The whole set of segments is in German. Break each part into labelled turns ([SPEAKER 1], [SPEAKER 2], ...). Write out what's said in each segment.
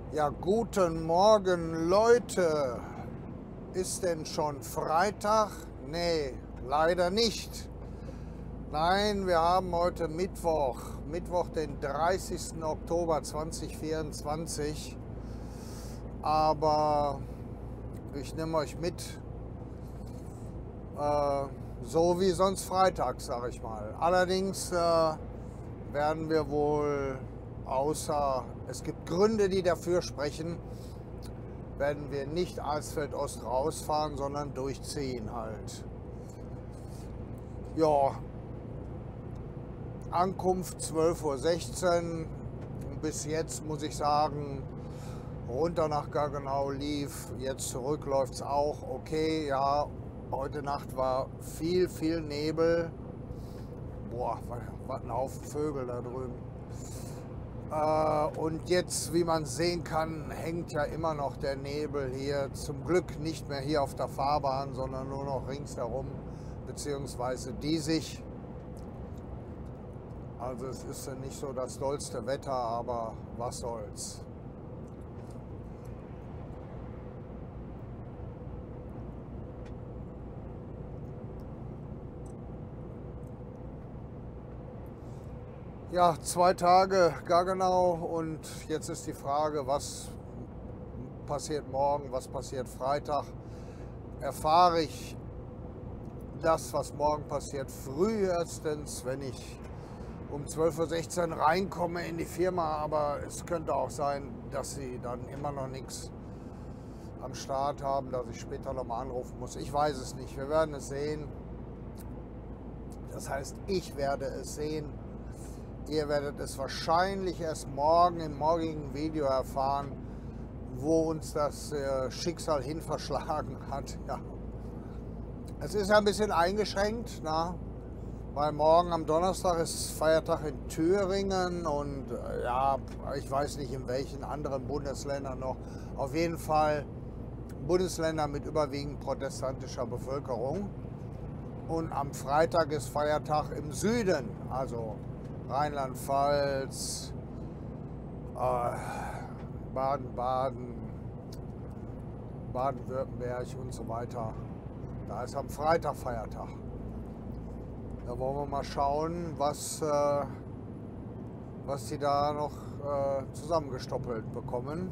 [SPEAKER 1] Ja, guten Morgen, Leute. Ist denn schon Freitag? Nee, leider nicht. Nein, wir haben heute Mittwoch, den 30. Oktober 2024. Aber ich nehme euch mit, so wie sonst Freitag, sage ich mal. Allerdings werden wir wohl, außer es gibt Gründe, die dafür sprechen, werden wir nicht Alsfeld Ost rausfahren, sondern durchziehen halt. Ja, Ankunft 12:16 Uhr. Bis jetzt muss ich sagen, runter nach Gaggenau lief, jetzt zurück läuft es auch okay. Ja, heute Nacht war viel Nebel. Boah, was ein Haufen Vögel da drüben. Und jetzt, wie man sehen kann, hängt ja immer noch der Nebel hier. Zum Glück nicht mehr hier auf der Fahrbahn, sondern nur noch ringsherum, beziehungsweise diesig. Also es ist ja nicht so das dollste Wetter, aber was soll's. Ja, 2 Tage Gaggenau und jetzt ist die Frage, was passiert morgen, was passiert Freitag. Erfahre ich das, was morgen passiert, frühestens, wenn ich um 12:16 Uhr reinkomme in die Firma, aber es könnte auch sein, dass sie dann immer noch nichts am Start haben, dass ich später nochmal anrufen muss. Ich weiß es nicht, wir werden es sehen. Das heißt, ich werde es sehen. Ihr werdet es wahrscheinlich erst morgen im morgigen Video erfahren, wo uns das Schicksal hin verschlagen hat. Ja. Es ist ja ein bisschen eingeschränkt, na? Weil morgen am Donnerstag ist Feiertag in Thüringen und ja, ich weiß nicht in welchen anderen Bundesländern noch. Auf jeden Fall Bundesländer mit überwiegend protestantischer Bevölkerung. Und am Freitag ist Feiertag im Süden, also Rheinland-Pfalz, Baden-Baden, Baden-Württemberg und so weiter. Da ist am Freitag Feiertag. Da wollen wir mal schauen, was die da noch zusammengestoppelt bekommen.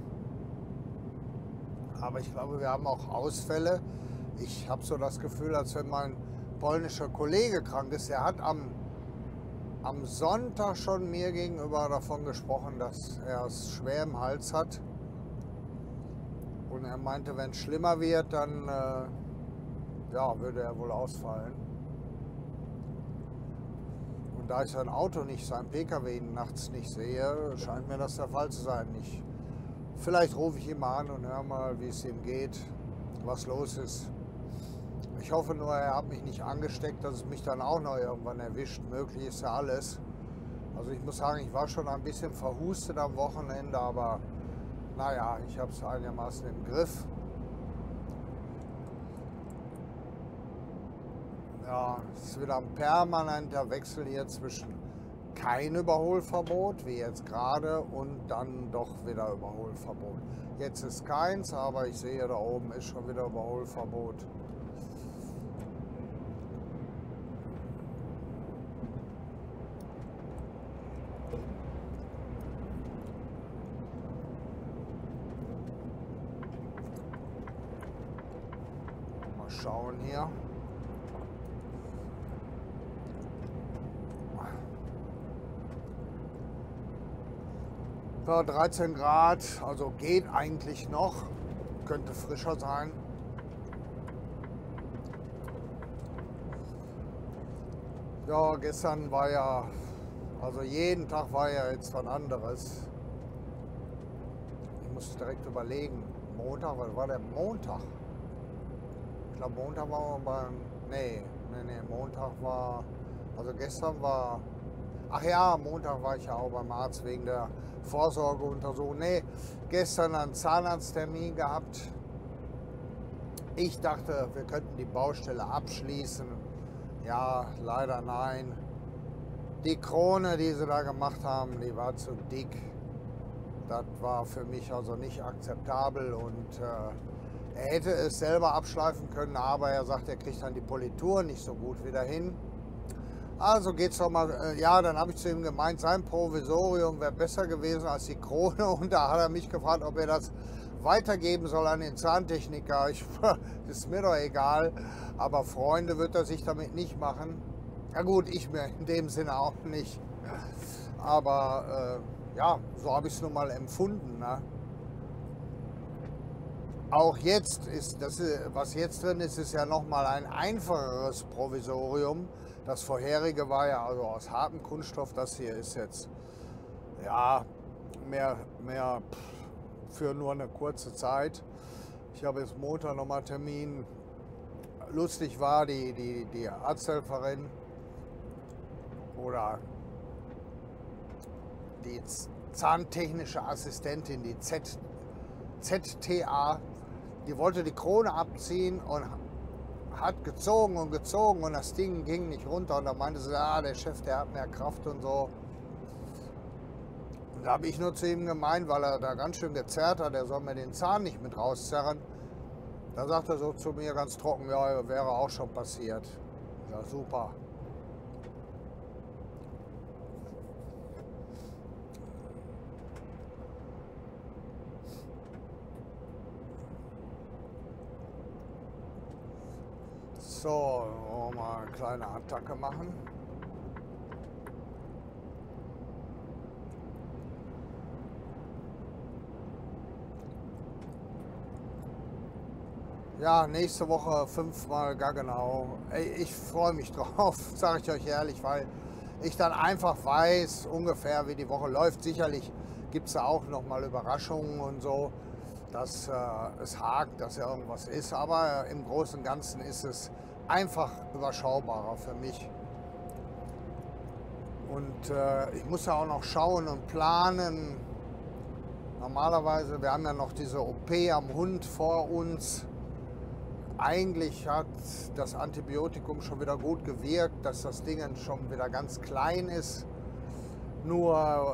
[SPEAKER 1] Aber ich glaube, wir haben auch Ausfälle. Ich habe so das Gefühl, als wenn mein polnischer Kollege krank ist. Er hat am Sonntag schon mir gegenüber davon gesprochen, dass er es schwer im Hals hat. Und er meinte, wenn es schlimmer wird, dann ja, würde er wohl ausfallen. Und da ich sein Auto nicht, sein PKW nachts nicht sehe, scheint mir das der Fall zu sein. Vielleicht rufe ich ihn mal an und höre mal, wie es ihm geht, was los ist. Ich hoffe nur, er hat mich nicht angesteckt, dass es mich dann auch noch irgendwann erwischt. Möglich ist ja alles. Also ich muss sagen, ich war schon ein bisschen verhustet am Wochenende, aber naja, ich habe es einigermaßen im Griff. Ja, es ist wieder ein permanenter Wechsel hier zwischen kein Überholverbot, wie jetzt gerade, und dann doch wieder Überholverbot. Jetzt ist keins, aber ich sehe, da oben ist schon wieder Überholverbot. Mal schauen hier. Ja, 13 Grad, also geht eigentlich noch. Könnte frischer sein. Ja, gestern war ja, also jeden Tag war ja jetzt was anderes. Ich muss direkt überlegen. Montag, was war der Montag? Ich glaube, Montag war wir beim. Nee, Montag war. Also gestern war. Ach ja, Montag war ich ja auch beim Arzt wegen der Vorsorgeuntersuchung. Nee, gestern einen Zahnarzttermin gehabt. Ich dachte, wir könnten die Baustelle abschließen. Ja, leider nein. Die Krone, die sie da gemacht haben, die war zu dick. Das war für mich also nicht akzeptabel und er hätte es selber abschleifen können, aber er sagt, er kriegt dann die Politur nicht so gut wieder hin. Also geht's doch mal, ja, dann habe ich zu ihm gemeint, sein Provisorium wäre besser gewesen als die Krone und da hat er mich gefragt, ob er das weitergeben soll an den Zahntechniker. Das ist mir doch egal, aber Freunde wird er sich damit nicht machen. Ja gut, ich mir in dem Sinne auch nicht, aber ja, so habe ich es nun mal empfunden. Ne? Auch jetzt ist das, was jetzt drin ist, ist ja noch mal ein einfacheres Provisorium. Das vorherige war ja also aus hartem Kunststoff. Das hier ist jetzt ja mehr für nur eine kurze Zeit. Ich habe jetzt Montag nochmal Termin. Lustig war die Arzthelferin oder die zahntechnische Assistentin, die ZTA, die wollte die Krone abziehen und hat gezogen und gezogen und das Ding ging nicht runter. Und da meinte sie, ah, der Chef, der hat mehr Kraft und so. Und da habe ich nur zu ihm gemeint, weil er da ganz schön gezerrt hat, er soll mir den Zahn nicht mit rauszerren. Da sagt er so zu mir ganz trocken, ja, wäre auch schon passiert. Ja, super. So, wollen wir mal eine kleine Attacke machen. Ja, nächste Woche 5-mal Gaggenau. Ich freue mich drauf, sage ich euch ehrlich, weil ich dann einfach weiß ungefähr, wie die Woche läuft. Sicherlich gibt es da auch noch mal Überraschungen und so, dass es hakt, dass ja irgendwas ist. Aber im Großen und Ganzen ist es einfach überschaubarer für mich. Und ich muss ja auch noch schauen und planen. Normalerweise, wir haben ja noch diese OP am Hund vor uns. Eigentlich hat das Antibiotikum schon wieder gut gewirkt, dass das Ding schon wieder ganz klein ist. Nur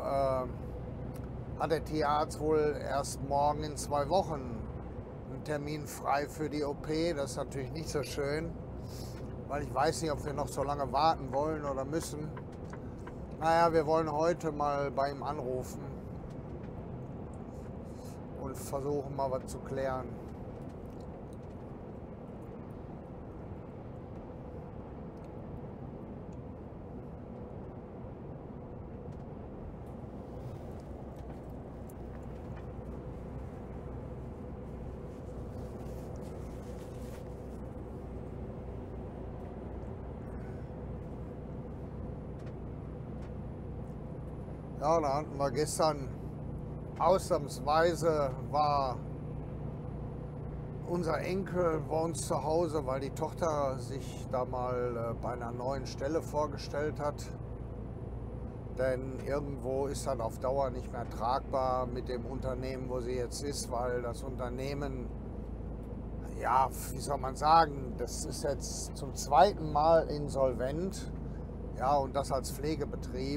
[SPEAKER 1] hat der Tierarzt wohl erst morgen in 2 Wochen einen Termin frei für die OP. Das ist natürlich nicht so schön, weil ich weiß nicht, ob wir noch so lange warten wollen oder müssen. Naja, wir wollen heute mal bei ihm anrufen und versuchen mal was zu klären. Ja, da hatten wir gestern ausnahmsweise war unser Enkel bei uns zu Hause, weil die Tochter sich da mal bei einer neuen Stelle vorgestellt hat. Denn irgendwo ist das auf Dauer nicht mehr tragbar mit dem Unternehmen, wo sie jetzt ist, weil das Unternehmen, ja, wie soll man sagen, das ist jetzt zum 2. Mal insolvent, ja, und das als Pflegebetrieb.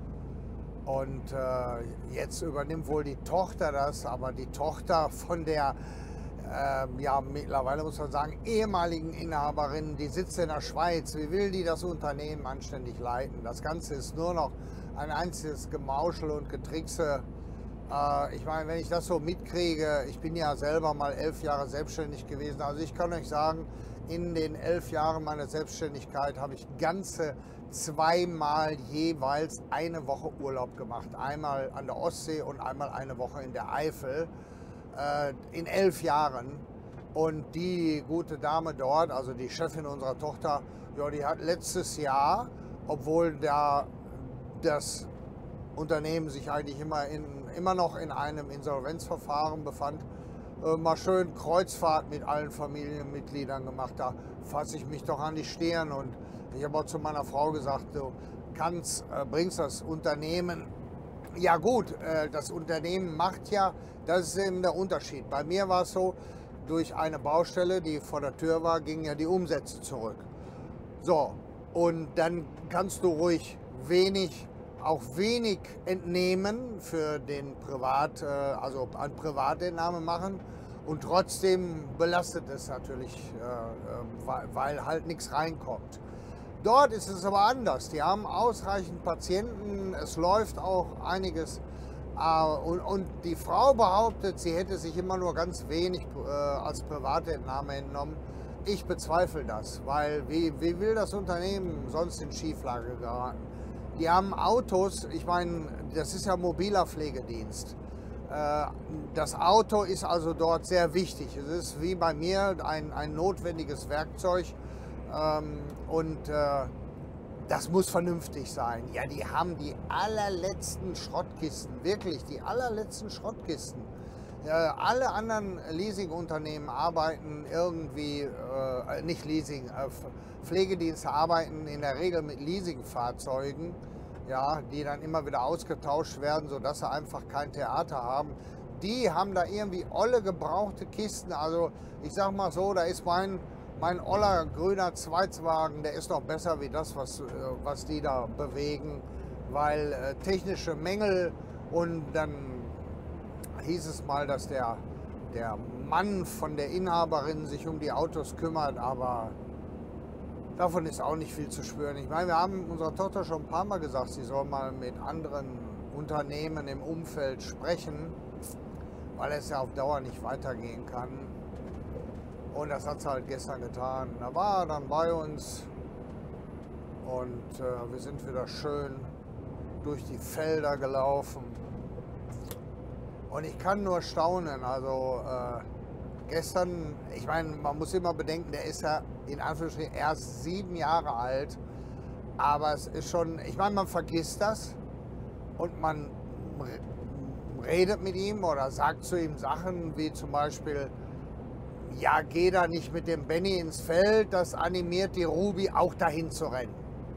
[SPEAKER 1] Und jetzt übernimmt wohl die Tochter das, aber die Tochter von der, ja, mittlerweile muss man sagen, ehemaligen Inhaberin, die sitzt in der Schweiz. Wie will die das Unternehmen anständig leiten? Das Ganze ist nur noch ein einziges Gemauschel und Getrickse. Ich meine, wenn ich das so mitkriege, ich bin ja selber mal 11 Jahre selbstständig gewesen. Also ich kann euch sagen, in den 11 Jahren meiner Selbstständigkeit habe ich ganze 2-mal jeweils eine Woche Urlaub gemacht. Einmal an der Ostsee und einmal eine Woche in der Eifel. In 11 Jahren. Und die gute Dame dort, also die Chefin unserer Tochter, ja, die hat letztes Jahr, obwohl das Unternehmen sich eigentlich immer noch in einem Insolvenzverfahren befand, mal schön Kreuzfahrt mit allen Familienmitgliedern gemacht. Da fasse ich mich doch an die Stirn und ich habe auch zu meiner Frau gesagt, du bringst das Unternehmen, ja gut, das Unternehmen macht ja, das ist eben der Unterschied. Bei mir war es so, durch eine Baustelle, die vor der Tür war, gingen ja die Umsätze zurück. So, und dann kannst du ruhig wenig auch wenig entnehmen für den also an Privatentnahme machen. Und trotzdem belastet es natürlich, weil halt nichts reinkommt. Dort ist es aber anders. Die haben ausreichend Patienten, es läuft auch einiges. Und die Frau behauptet, sie hätte sich immer nur ganz wenig als Privatentnahme entnommen. Ich bezweifle das, weil wie will das Unternehmen sonst in Schieflage geraten? Die haben Autos, ich meine, das ist ja mobiler Pflegedienst. Das Auto ist also dort sehr wichtig. Es ist wie bei mir ein notwendiges Werkzeug und das muss vernünftig sein. Ja, die haben die allerletzten Schrottkisten, wirklich die allerletzten Schrottkisten. Alle anderen Leasingunternehmen arbeiten irgendwie, nicht Leasing, Pflegedienste arbeiten in der Regel mit Leasingfahrzeugen, ja, die dann immer wieder ausgetauscht werden, sodass sie einfach kein Theater haben. Die haben da irgendwie olle gebrauchte Kisten. Also ich sag mal so, da ist mein oller grüner Zweitwagen, der ist noch besser wie das, was die da bewegen, weil technische Mängel. Und dann hieß es mal, dass der Mann von der Inhaberin sich um die Autos kümmert, aber davon ist auch nicht viel zu spüren. Ich meine, wir haben unserer Tochter schon ein paar Mal gesagt, sie soll mal mit anderen Unternehmen im Umfeld sprechen, weil es ja auf Dauer nicht weitergehen kann. Und das hat sie halt gestern getan. Da war er dann bei uns und wir sind wieder schön durch die Felder gelaufen. Und ich kann nur staunen, also gestern, ich meine, man muss immer bedenken, der ist ja in Anführungsstrichen erst 7 Jahre alt, aber es ist schon, ich meine, man vergisst das und man redet mit ihm oder sagt zu ihm Sachen wie zum Beispiel, ja, geh da nicht mit dem Benny ins Feld, das animiert die Ruby auch dahin zu rennen.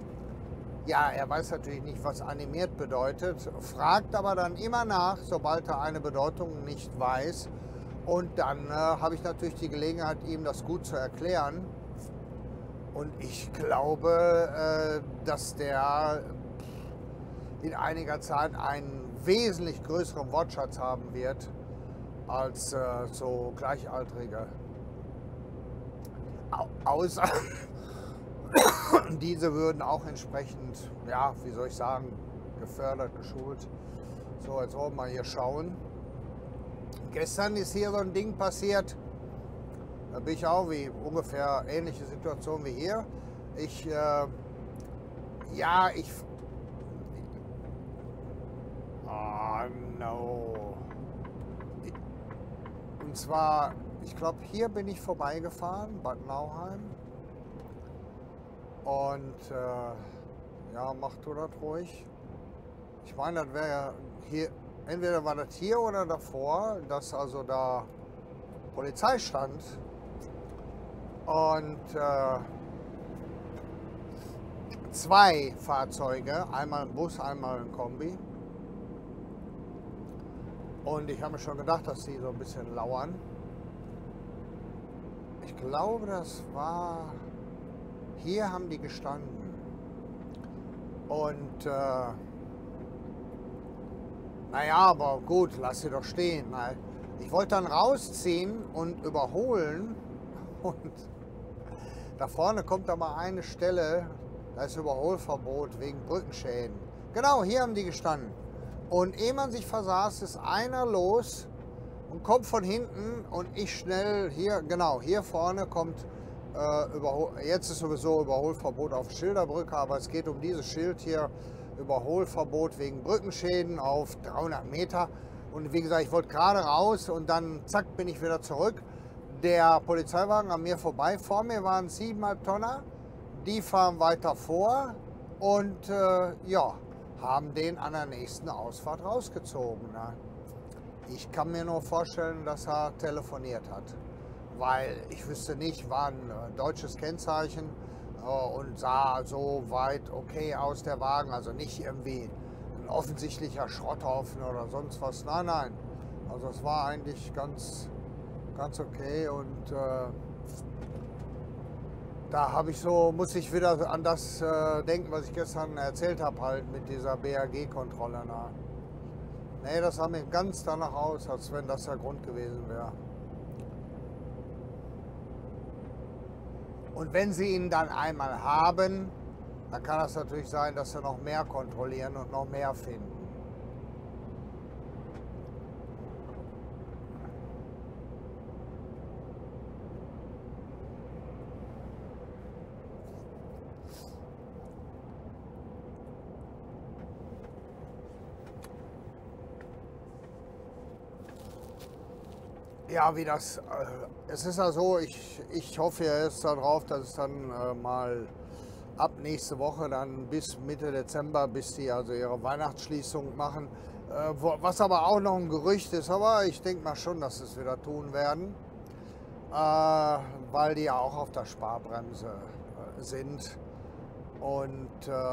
[SPEAKER 1] Ja, er weiß natürlich nicht, was animiert bedeutet, fragt aber dann immer nach, sobald er eine Bedeutung nicht weiß. Und dann habe ich natürlich die Gelegenheit, ihm das gut zu erklären. Und ich glaube, dass der in einiger Zeit einen wesentlich größeren Wortschatz haben wird als so Gleichaltrige. Außer diese würden auch entsprechend, ja, wie soll ich sagen, gefördert, geschult. So, jetzt wollen wir mal hier schauen. Gestern ist hier so ein Ding passiert. Da bin ich auch wie ungefähr ähnliche Situation wie hier. Oh no. Und zwar, ich glaube, hier bin ich vorbeigefahren, Bad Nauheim. Und ja, mach du das ruhig. Ich meine, das wäre ja hier, entweder war das hier oder davor, dass also da Polizei stand. Und 2 Fahrzeuge, einmal ein Bus, einmal ein Kombi. Und ich habe mir schon gedacht, dass sie so ein bisschen lauern. Ich glaube, das war... Hier haben die gestanden. Und naja, aber gut, lass sie doch stehen. Ich wollte dann rausziehen und überholen. Und da vorne kommt aber eine Stelle, da ist Überholverbot wegen Brückenschäden. Genau, hier haben die gestanden. Und ehe man sich versaß, ist einer los und kommt von hinten und ich schnell hier, genau, hier vorne kommt, jetzt ist sowieso Überholverbot auf Schilderbrücke, aber es geht um dieses Schild hier, Überholverbot wegen Brückenschäden auf 300 Meter. Und wie gesagt, ich wollte gerade raus und dann zack bin ich wieder zurück. Der Polizeiwagen an mir vorbei, vor mir waren 7,5 Tonner, die fahren weiter vor und ja, haben den an der nächsten Ausfahrt rausgezogen. Ne? Ich kann mir nur vorstellen, dass er telefoniert hat, weil ich wüsste nicht, war ein deutsches Kennzeichen und sah so weit okay aus, der Wagen, also nicht irgendwie ein offensichtlicher Schrotthaufen oder sonst was, nein, nein, also es war eigentlich ganz okay und Da habe ich so, muss ich wieder an das denken, was ich gestern erzählt habe, halt mit dieser BAG-Kontrolle. Nee, das sah mir ganz danach aus, als wenn das der Grund gewesen wäre. Und wenn sie ihn dann einmal haben, dann kann es natürlich sein, dass sie noch mehr kontrollieren und noch mehr finden. Ja, wie das, es ist ja so, ich hoffe ja jetzt darauf, dass es dann mal ab nächste Woche dann bis Mitte Dezember, bis die also ihre Weihnachtsschließung machen, was aber auch noch ein Gerücht ist, aber ich denke mal schon, dass sie es wieder tun werden, weil die ja auch auf der Sparbremse sind und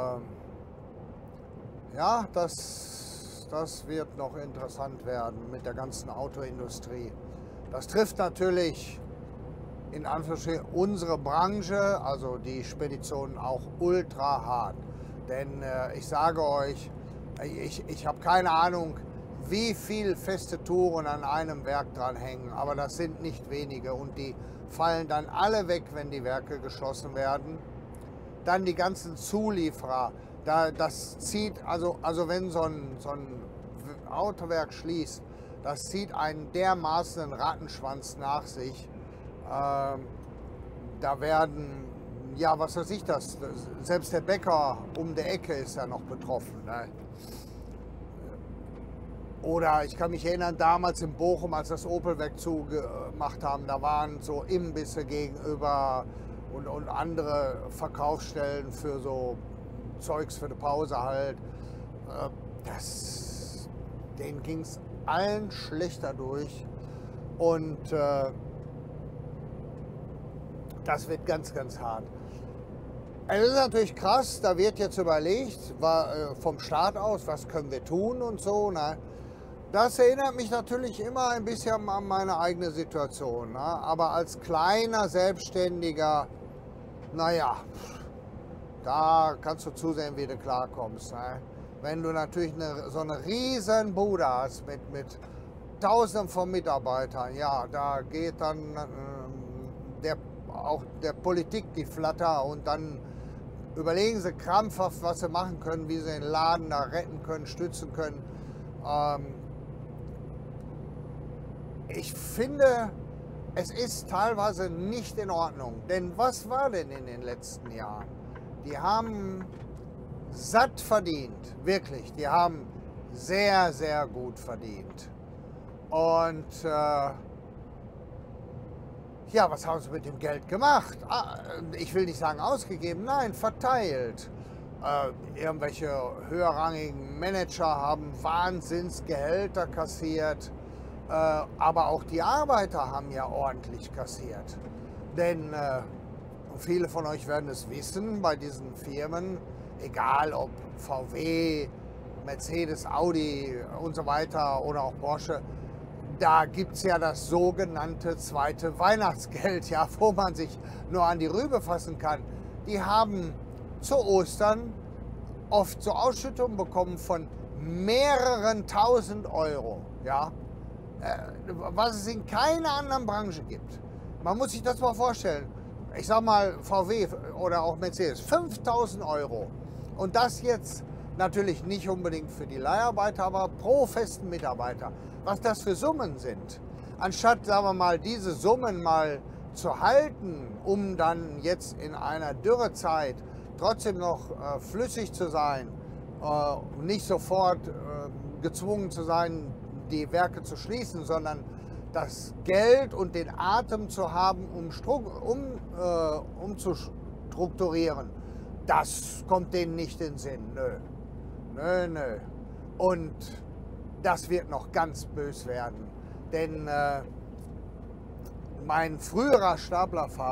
[SPEAKER 1] ja, das wird noch interessant werden mit der ganzen Autoindustrie. Das trifft natürlich in Anführungsstrichen unsere Branche, also die Speditionen, auch ultra hart. Denn ich sage euch, ich habe keine Ahnung, wie viel feste Touren an einem Werk dran hängen, aber das sind nicht wenige und die fallen dann alle weg, wenn die Werke geschlossen werden. Dann die ganzen Zulieferer, das zieht, also wenn so ein Autowerk schließt, das zieht einen dermaßen Rattenschwanz nach sich. Da werden, ja, was weiß ich das, selbst der Bäcker um der Ecke ist ja noch betroffen. Ne? Oder ich kann mich erinnern, damals in Bochum, als das Opel-Werk zugemacht haben, da waren so Imbisse gegenüber und andere Verkaufsstellen für so Zeugs für die Pause halt. Denen ging es allen schlechter durch und das wird ganz, ganz hart. Es ist natürlich krass, da wird jetzt überlegt, vom Staat aus, was können wir tun und so. Ne? Das erinnert mich natürlich immer ein bisschen an meine eigene Situation. Ne? Aber als kleiner Selbstständiger, naja, da kannst du zusehen, wie du klarkommst. Ne? Wenn du natürlich so eine riesen Bude hast mit Tausenden von Mitarbeitern, ja, da geht dann auch der Politik die Flatter und dann überlegen sie krampfhaft, was sie machen können, wie sie den Laden da retten können, stützen können. Ich finde, es ist teilweise nicht in Ordnung. Denn was war denn in den letzten Jahren? Die haben satt verdient, wirklich. Die haben sehr, sehr gut verdient. Und ja, was haben sie mit dem Geld gemacht? Ich will nicht sagen ausgegeben, nein, verteilt. Irgendwelche höherrangigen Manager haben Wahnsinnsgehälter kassiert. Aber auch die Arbeiter haben ja ordentlich kassiert. Denn viele von euch werden es wissen, bei diesen Firmen, egal ob VW, Mercedes, Audi und so weiter oder auch Porsche, da gibt es ja das sogenannte zweite Weihnachtsgeld, ja, wo man sich nur an die Rübe fassen kann. Die haben zu Ostern oft so Ausschüttungen bekommen von mehreren tausend Euro, ja, was es in keiner anderen Branche gibt. Man muss sich das mal vorstellen. Ich sag mal VW oder auch Mercedes, 5.000 Euro. Und das jetzt natürlich nicht unbedingt für die Leiharbeiter, aber pro festen Mitarbeiter. Was das für Summen sind. Anstatt, sagen wir mal, diese Summen mal zu halten, um dann jetzt in einer Dürrezeit trotzdem noch flüssig zu sein, nicht sofort gezwungen zu sein, die Werke zu schließen, sondern das Geld und den Atem zu haben, um zu strukturieren, das kommt denen nicht in den Sinn. Nö. Nö, nö. Und das wird noch ganz bös werden. Denn mein früherer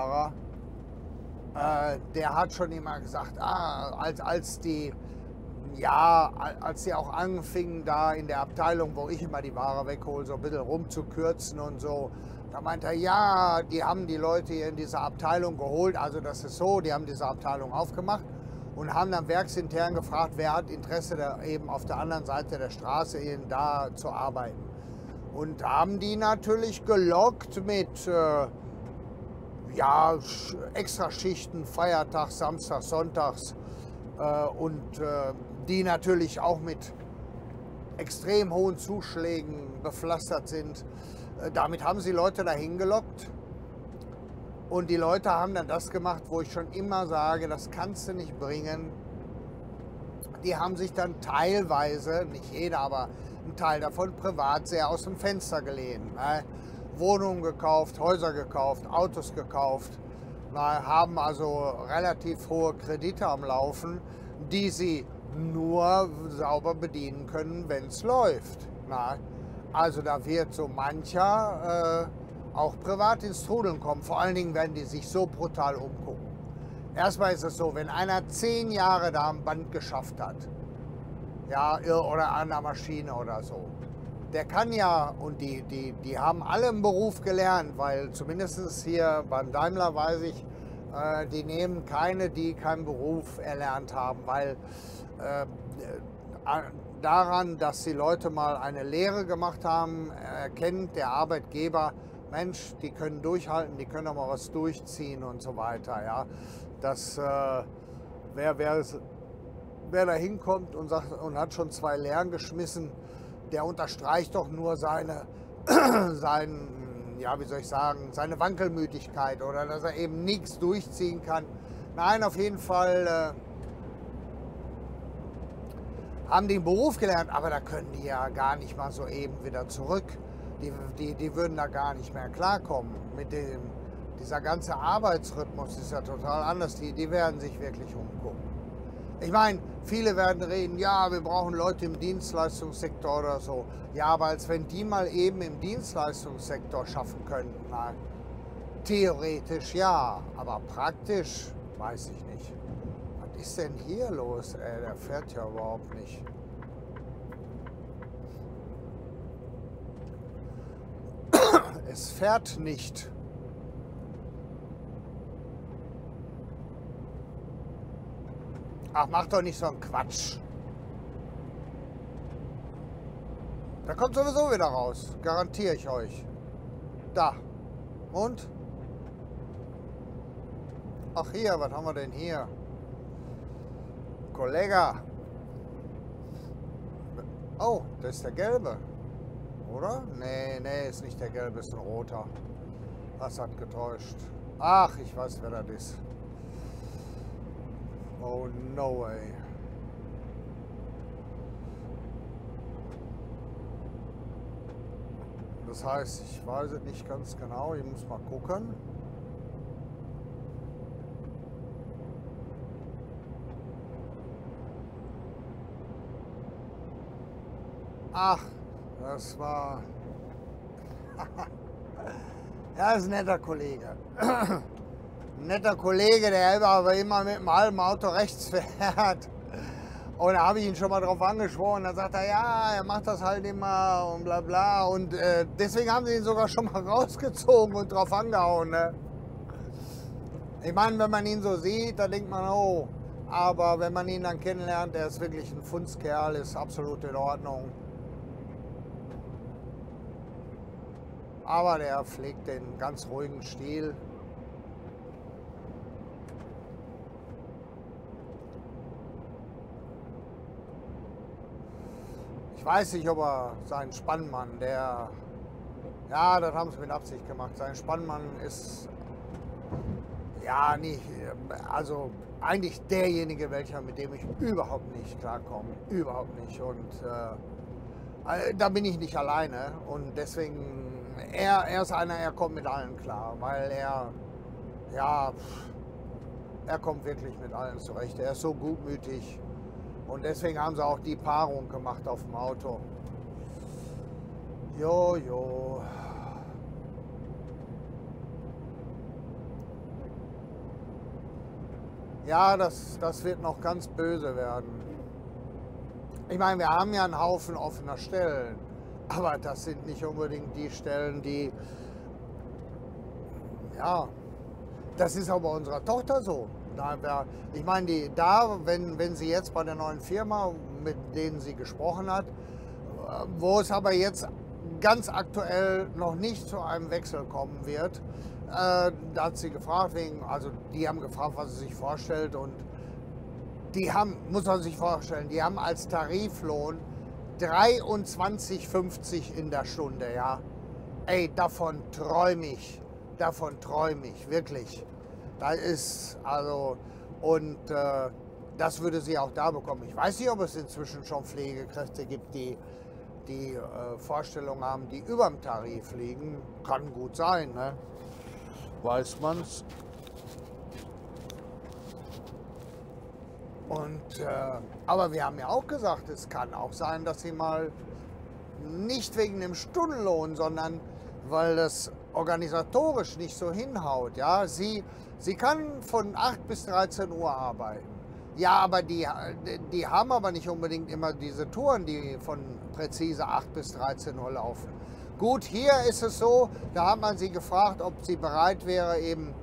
[SPEAKER 1] Staplerfahrer, der hat schon immer gesagt, als die ja, als sie auch anfingen, da in der Abteilung, wo ich immer die Ware weghole, so ein bisschen rumzukürzen und so, da meinte er, ja, die haben die Leute hier in dieser Abteilung geholt, also das ist so, die haben diese Abteilung aufgemacht und haben dann werksintern gefragt, wer hat Interesse, da eben auf der anderen Seite der Straße eben da zu arbeiten. Und haben die natürlich gelockt mit ja, Extraschichten, Feiertags, Samstags, Sonntags und die natürlich auch mit extrem hohen Zuschlägen bepflastert sind. Damit haben sie Leute dahin gelockt und die Leute haben dann das gemacht, wo ich schon immer sage, das kannst du nicht bringen. Die haben sich dann teilweise, nicht jeder, aber ein Teil davon privat sehr aus dem Fenster gelehnt. Ne? Wohnungen gekauft, Häuser gekauft, Autos gekauft, haben also relativ hohe Kredite am Laufen, die sie nur sauber bedienen können, wenn es läuft. Also da wird so mancher auch privat ins Trudeln kommen. Vor allen Dingen werden die sich so brutal umgucken. Erstmal ist es so, wenn einer 10 Jahre da am Band geschafft hat, ja, oder an der Maschine oder so, der kann ja, und die haben alle einen Beruf gelernt, weil zumindest hier beim Daimler weiß ich, die nehmen keine, die keinen Beruf erlernt haben, weil daran, dass die Leute mal eine Lehre gemacht haben, erkennt der Arbeitgeber, Mensch, die können durchhalten, die können auch mal was durchziehen und so weiter. Ja. Das, wer da hinkommt und, und hat schon 2 Lehren geschmissen, der unterstreicht doch nur seine, ja, wie soll ich sagen, seine Wankelmütigkeit oder dass er eben nichts durchziehen kann. Nein, auf jeden Fall haben die einen Beruf gelernt, aber da können die ja gar nicht mal so eben wieder zurück. Die würden da gar nicht mehr klarkommen. Dieser ganze Arbeitsrhythmus ist ja total anders. Die werden sich wirklich umgucken. Ich meine, viele werden reden, ja, wir brauchen Leute im Dienstleistungssektor oder so. Ja, aber als wenn die mal eben im Dienstleistungssektor schaffen könnten. Na, theoretisch ja, aber praktisch weiß ich nicht. Was ist denn hier los? Ey, der fährt ja überhaupt nicht. Es fährt nicht. Ach, mach doch nicht so einen Quatsch. Da kommt sowieso wieder raus. Garantiere ich euch. Da. Und? Ach hier, was haben wir denn hier? Kollege. Oh, das ist der gelbe. Oder? Nee, nee, ist nicht der gelbe, ist ein roter. Das hat getäuscht. Ach, ich weiß, wer das ist. Oh, no way. Das heißt, ich weiß es nicht ganz genau. Ich muss mal gucken. Ach, das war... Ja, ist ein netter Kollege. Ein netter Kollege, der aber immer mit dem halben Auto rechts fährt. Und da habe ich ihn schon mal drauf angesprochen. Da sagt er, ja, er macht das halt immer und bla bla. Und deswegen haben sie ihn sogar schon mal rausgezogen und drauf angehauen. Ne? Ich meine, wenn man ihn so sieht, da denkt man, oh. Aber wenn man ihn dann kennenlernt, der ist wirklich ein Fundskerl, ist absolut in Ordnung. Aber der pflegt den ganz ruhigen Stil. Ich weiß nicht, ob er sein Spannmann, der... Ja, das haben sie mit Absicht gemacht. Sein Spannmann ist... Ja, nicht... Also eigentlich derjenige, welcher mit dem ich überhaupt nicht klarkomme. Überhaupt nicht. Und da bin ich nicht alleine. Und deswegen... Er ist einer, er kommt mit allen klar. Weil er... Ja... Er kommt wirklich mit allen zurecht. Er ist so gutmütig. Und deswegen haben sie auch die Paarung gemacht auf dem Auto. Jo. Ja, das wird noch ganz böse werden. Ich meine, wir haben ja einen Haufen offener Stellen, aber das sind nicht unbedingt die Stellen, die, ja, das ist auch bei unserer Tochter so. Ich meine, wenn sie jetzt bei der neuen Firma, mit denen sie gesprochen hat, wo es aber jetzt ganz aktuell noch nicht zu einem Wechsel kommen wird, da hat sie gefragt, also die haben gefragt, was sie sich vorstellt, und muss man sich vorstellen, die haben als Tariflohn 23,50 in der Stunde, ja. Ey, davon träume ich, wirklich. Das ist also, und das würde sie auch da bekommen. Ich weiß nicht, ob es inzwischen schon Pflegekräfte gibt, die Vorstellungen haben, die über dem Tarif liegen. Kann gut sein, ne? Weiß man's. Und, aber wir haben ja auch gesagt, es kann auch sein, dass sie mal nicht wegen dem Stundenlohn, sondern weil das organisatorisch nicht so hinhaut. Ja? Sie kann von 8 bis 13 Uhr arbeiten. Ja, aber die haben aber nicht unbedingt immer diese Touren, die von präzise 8 bis 13 Uhr laufen. Gut, hier ist es so, da hat man sie gefragt, ob sie bereit wäre, eben,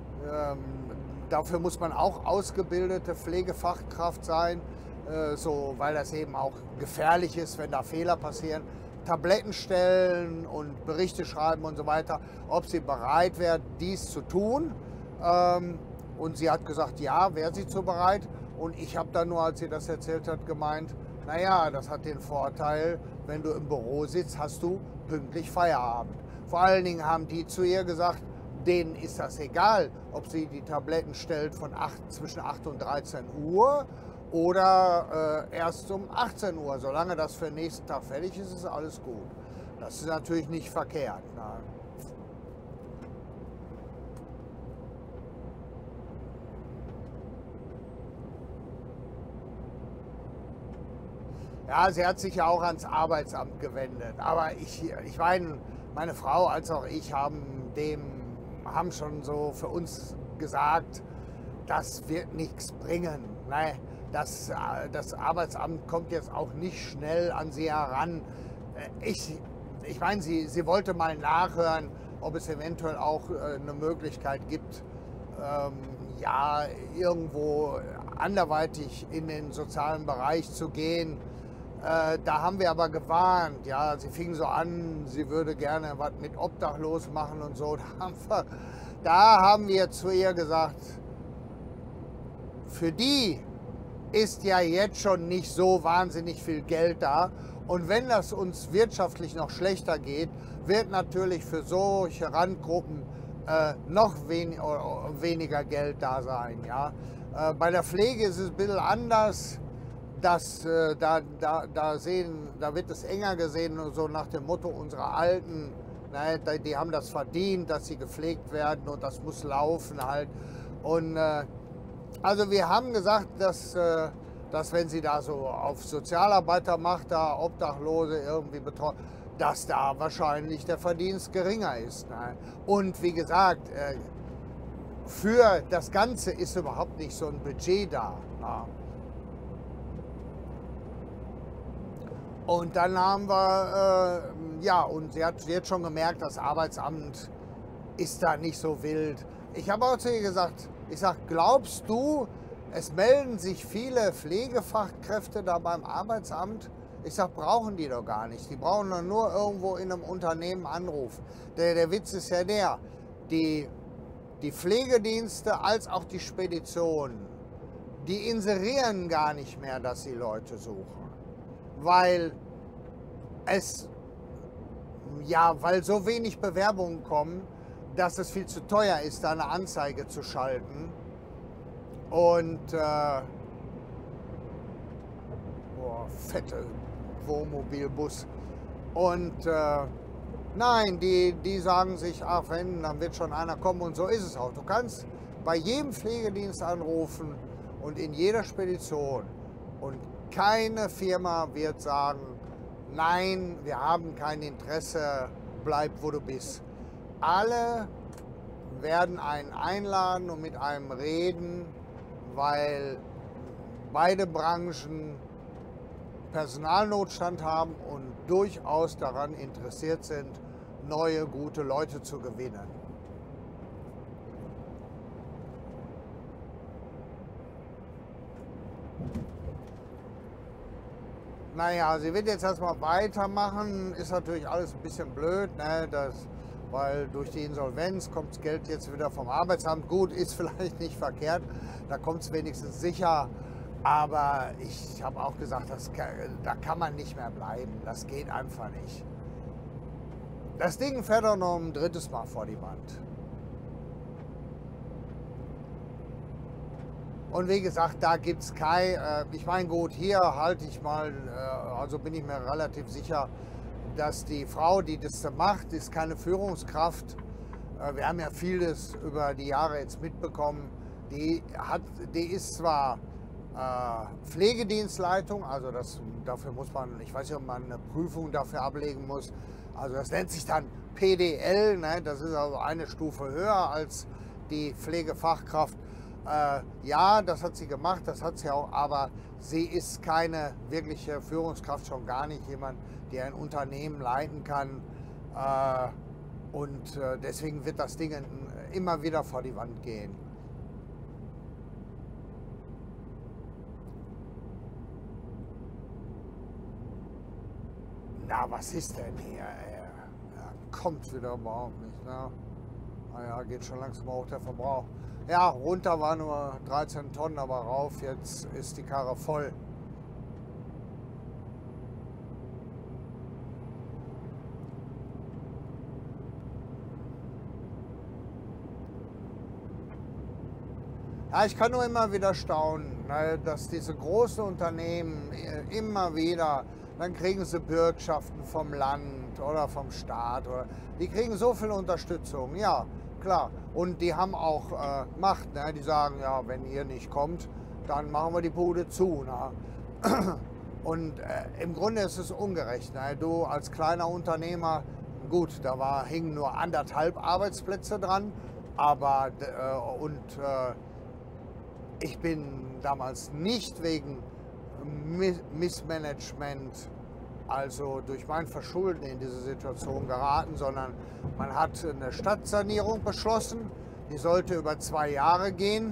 [SPEAKER 1] dafür muss man auch ausgebildete Pflegefachkraft sein, weil das eben auch gefährlich ist, wenn da Fehler passieren. Tabletten stellen und Berichte schreiben und so weiter, ob sie bereit wäre, dies zu tun. Und sie hat gesagt, ja, wäre sie zu bereit. Und ich habe dann nur, als sie das erzählt hat, gemeint, naja, das hat den Vorteil, wenn du im Büro sitzt, hast du pünktlich Feierabend. Vor allen Dingen haben die zu ihr gesagt, denen ist das egal, ob sie die Tabletten stellt zwischen 8 und 13 Uhr oder erst um 18 Uhr. Solange das für den nächsten Tag fertig ist, ist alles gut. Das ist natürlich nicht verkehrt. Ne? Ja, sie hat sich ja auch ans Arbeitsamt gewendet. Aber ich meine, meine Frau als auch ich haben schon so für uns gesagt, das wird nichts bringen. Ne? Das Arbeitsamt kommt jetzt auch nicht schnell an sie heran. Ich meine, sie wollte mal nachhören, ob es eventuell auch eine Möglichkeit gibt, ja, irgendwo anderweitig in den sozialen Bereich zu gehen. Da haben wir aber gewarnt, ja, sie fing so an, sie würde gerne was mit Obdachlos machen und so. Da haben wir zu ihr gesagt, für die ist ja jetzt schon nicht so wahnsinnig viel Geld da. Und wenn das uns wirtschaftlich noch schlechter geht, wird natürlich für solche Randgruppen noch weniger Geld da sein. Ja? Bei der Pflege ist es ein bisschen anders. Da wird es enger gesehen, so nach dem Motto unserer Alten, ne, die haben das verdient, dass sie gepflegt werden und das muss laufen halt. Und also wir haben gesagt, dass wenn sie da so auf Sozialarbeiter macht, da Obdachlose irgendwie betreut, dass da wahrscheinlich der Verdienst geringer ist. Ne? Und wie gesagt, für das Ganze ist überhaupt nicht so ein Budget da. Ne? Und dann haben wir, ja, und sie hat jetzt schon gemerkt, das Arbeitsamt ist da nicht so wild. Ich habe auch zu ihr gesagt, ich sage, glaubst du, es melden sich viele Pflegefachkräfte da beim Arbeitsamt? Ich sage, brauchen die doch gar nicht. Die brauchen doch nur irgendwo in einem Unternehmen anrufen. Der Witz ist ja der, die Pflegedienste als auch die Speditionen, die inserieren gar nicht mehr, dass sie Leute suchen. Weil so wenig Bewerbungen kommen, dass es viel zu teuer ist, da eine Anzeige zu schalten. Und fette Wohnmobilbus. Und nein, die sagen sich, ach wenn, dann wird schon einer kommen, und so ist es auch. Du kannst bei jedem Pflegedienst anrufen und in jeder Spedition, und keine Firma wird sagen, nein, wir haben kein Interesse, bleib wo du bist. Alle werden einen einladen und mit einem reden, weil beide Branchen Personalnotstand haben und durchaus daran interessiert sind, neue, gute Leute zu gewinnen. Naja, sie wird jetzt erstmal weitermachen, ist natürlich alles ein bisschen blöd, ne? Weil durch die Insolvenz kommt das Geld jetzt wieder vom Arbeitsamt. Gut, ist vielleicht nicht verkehrt, da kommt es wenigstens sicher. Aber ich habe auch gesagt, da kann man nicht mehr bleiben, das geht einfach nicht. Das Ding fährt auch noch ein drittes Mal vor die Wand. Und wie gesagt, da gibt es ich meine, gut, hier halte ich mal, also bin ich mir relativ sicher, dass die Frau, die das macht, ist keine Führungskraft. Wir haben ja vieles über die Jahre jetzt mitbekommen. Die ist zwar Pflegedienstleitung, also dafür muss man, ich weiß nicht, ob man eine Prüfung dafür ablegen muss. Also das nennt sich dann PDL, ne? Das ist also eine Stufe höher als die Pflegefachkraft. Ja, das hat sie gemacht, das hat sie auch, aber sie ist keine wirkliche Führungskraft, schon gar nicht jemand, der ein Unternehmen leiten kann. Deswegen wird das Ding immer wieder vor die Wand gehen. Na, was ist denn hier? Kommt wieder überhaupt nicht. Ne? Naja, geht schon langsam hoch der Verbrauch. Ja, runter war nur 13 Tonnen, aber rauf, jetzt ist die Karre voll. Ja, ich kann nur immer wieder staunen, ne, dass diese großen Unternehmen immer wieder, dann kriegen sie Bürgschaften vom Land oder vom Staat, die kriegen so viel Unterstützung, ja, klar. Und die haben auch Macht, ne? Die sagen, ja, wenn ihr nicht kommt, dann machen wir die Bude zu. Ne? Und im Grunde ist es ungerecht. Ne? Du als kleiner Unternehmer, gut, hingen nur 1,5 Arbeitsplätze dran, aber ich bin damals nicht wegen Missmanagement, also durch mein Verschulden in diese Situation geraten, sondern man hat eine Stadtsanierung beschlossen, die sollte über 2 Jahre gehen.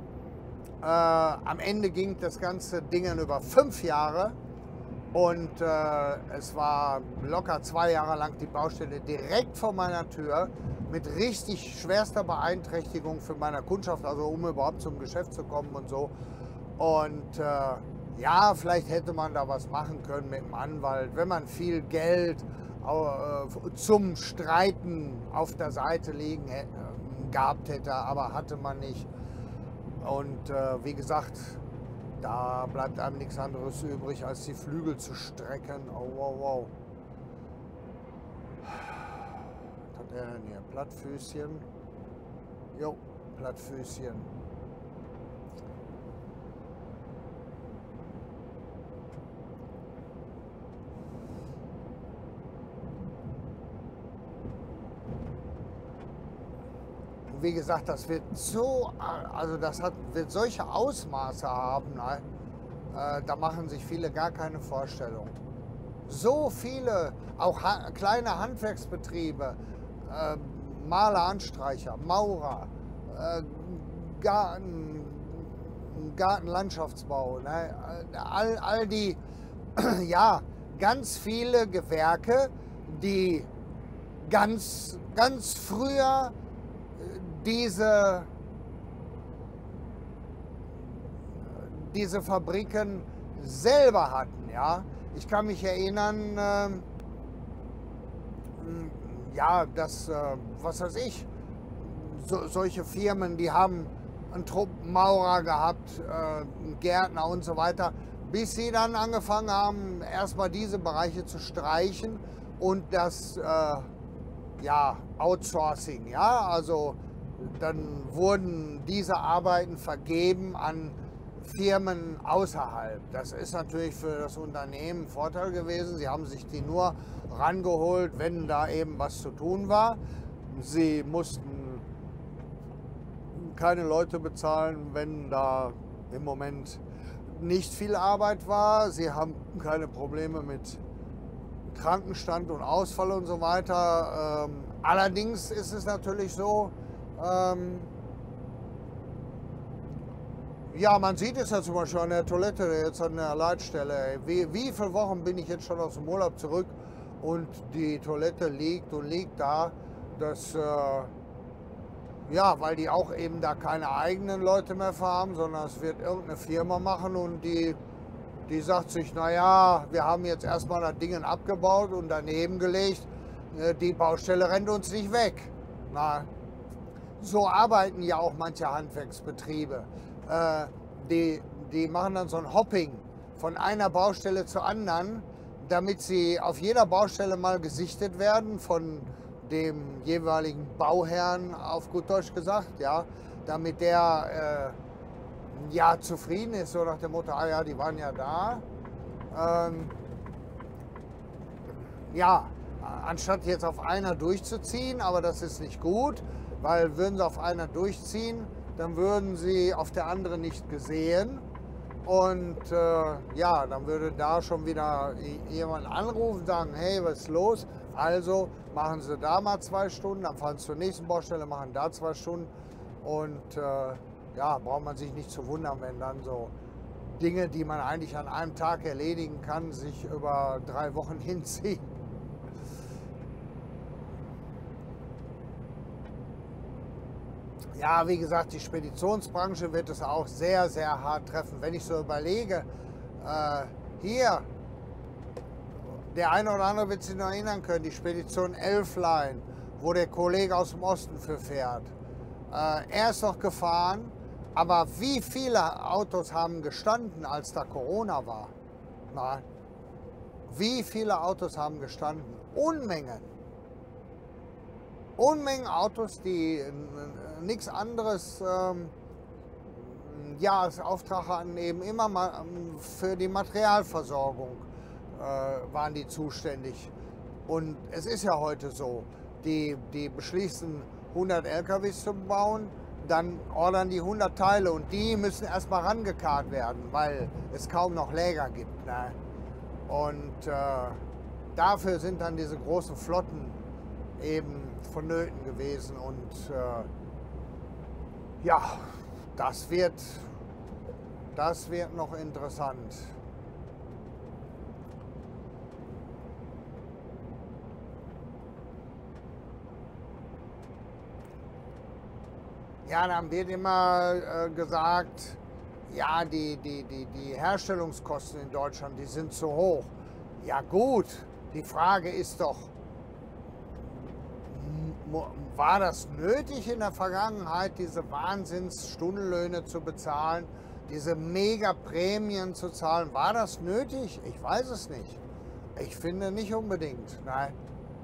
[SPEAKER 1] Am Ende ging das ganze Ding über 5 Jahre und es war locker 2 Jahre lang die Baustelle direkt vor meiner Tür mit richtig schwerster Beeinträchtigung für meine Kundschaft, also um überhaupt zum Geschäft zu kommen und so. Und ja, vielleicht hätte man da was machen können mit dem Anwalt, wenn man viel Geld zum Streiten auf der Seite gehabt hätte, aber hatte man nicht. Und wie gesagt, da bleibt einem nichts anderes übrig, als die Flügel zu strecken. Oh, wow, wow. Was hat er denn hier? Plattfüßchen. Jo, Plattfüßchen. Wie gesagt, das wird wird solche Ausmaße haben, ne? Da machen sich viele gar keine Vorstellung. So viele, auch kleine Handwerksbetriebe, Maler, Anstreicher, Maurer, Gartenlandschaftsbau, ne? All die, ja, ganz viele Gewerke, die ganz früher diese Fabriken selber hatten, ja. Ich kann mich erinnern, ja, was weiß ich, solche Firmen, die haben einen Trupp Maurer gehabt, Gärtner und so weiter, bis sie dann angefangen haben, erstmal diese Bereiche zu streichen und das, ja, Outsourcing, ja, also dann wurden diese Arbeiten vergeben an Firmen außerhalb. Das ist natürlich für das Unternehmen ein Vorteil gewesen. Sie haben sich die nur rangeholt, wenn da eben was zu tun war. Sie mussten keine Leute bezahlen, wenn da im Moment nicht viel Arbeit war. Sie haben keine Probleme mit Krankenstand und Ausfall und so weiter. Allerdings ist es natürlich so, ja, man sieht es ja zum Beispiel an der Toilette, jetzt an der Leitstelle. Wie viele Wochen bin ich jetzt schon aus dem Urlaub zurück und die Toilette liegt und liegt da. Das, ja, weil die auch eben da keine eigenen Leute mehr haben, sondern es wird irgendeine Firma machen und die sagt sich, naja, wir haben jetzt erstmal das Ding abgebaut und daneben gelegt, die Baustelle rennt uns nicht weg. Na, so arbeiten ja auch manche Handwerksbetriebe. Die machen dann so ein Hopping von einer Baustelle zur anderen, damit sie auf jeder Baustelle mal gesichtet werden von dem jeweiligen Bauherrn, auf gut Deutsch gesagt, ja, damit der ja zufrieden ist, so nach dem Motto, ah ja, die waren ja da. Ja, anstatt jetzt auf einer durchzuziehen, aber das ist nicht gut, weil würden sie auf einer durchziehen, dann würden sie auf der anderen nicht gesehen und ja, dann würde da schon wieder jemand anrufen, sagen, hey, was ist los? Also machen sie da mal 2 Stunden, dann fahren sie zur nächsten Baustelle, machen da 2 Stunden und ja, braucht man sich nicht zu wundern, wenn dann so Dinge, die man eigentlich an einem Tag erledigen kann, sich über 3 Wochen hinziehen. Ja, wie gesagt, die Speditionsbranche wird es auch sehr, sehr hart treffen. Wenn ich so überlege, hier, der eine oder andere wird sich noch erinnern können, die Spedition Elflein, wo der Kollege aus dem Osten für fährt. Er ist noch gefahren, aber wie viele Autos haben gestanden, als da Corona war? Na, wie viele Autos haben gestanden? Unmengen. Unmengen Autos, die nichts anderes ja, als Auftrag annehmen, immer mal für die Materialversorgung waren die zuständig. Und es ist ja heute so, die beschließen 100 LKWs zu bauen, dann ordern die 100 Teile und die müssen erstmal rangekarrt werden, weil es kaum noch Läger gibt. Ne? Und dafür sind dann diese großen Flotten eben vonnöten gewesen und ja, das wird noch interessant. Ja, dann wird immer gesagt, ja, die Herstellungskosten in Deutschland, die sind zu hoch. Ja gut, die Frage ist doch, war das nötig in der Vergangenheit, diese Wahnsinnsstundenlöhne zu bezahlen, diese Mega-Prämien zu zahlen? War das nötig? Ich weiß es nicht. Ich finde nicht unbedingt, nein.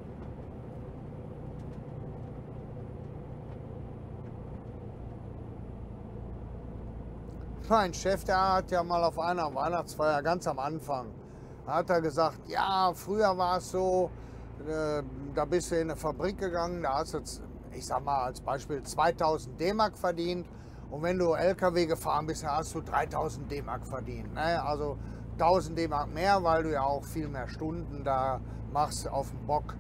[SPEAKER 1] Mein Chef, der hat ja mal auf einer Weihnachtsfeier ganz am Anfang, hat er gesagt, ja, früher war es so, da bist du in eine Fabrik gegangen, da hast du, ich sag mal als Beispiel, 2000 D-Mark verdient und wenn du LKW gefahren bist, hast du 3000 D-Mark verdient. Ne? Also 1000 D-Mark mehr, weil du ja auch viel mehr Stunden da machst auf dem Bock.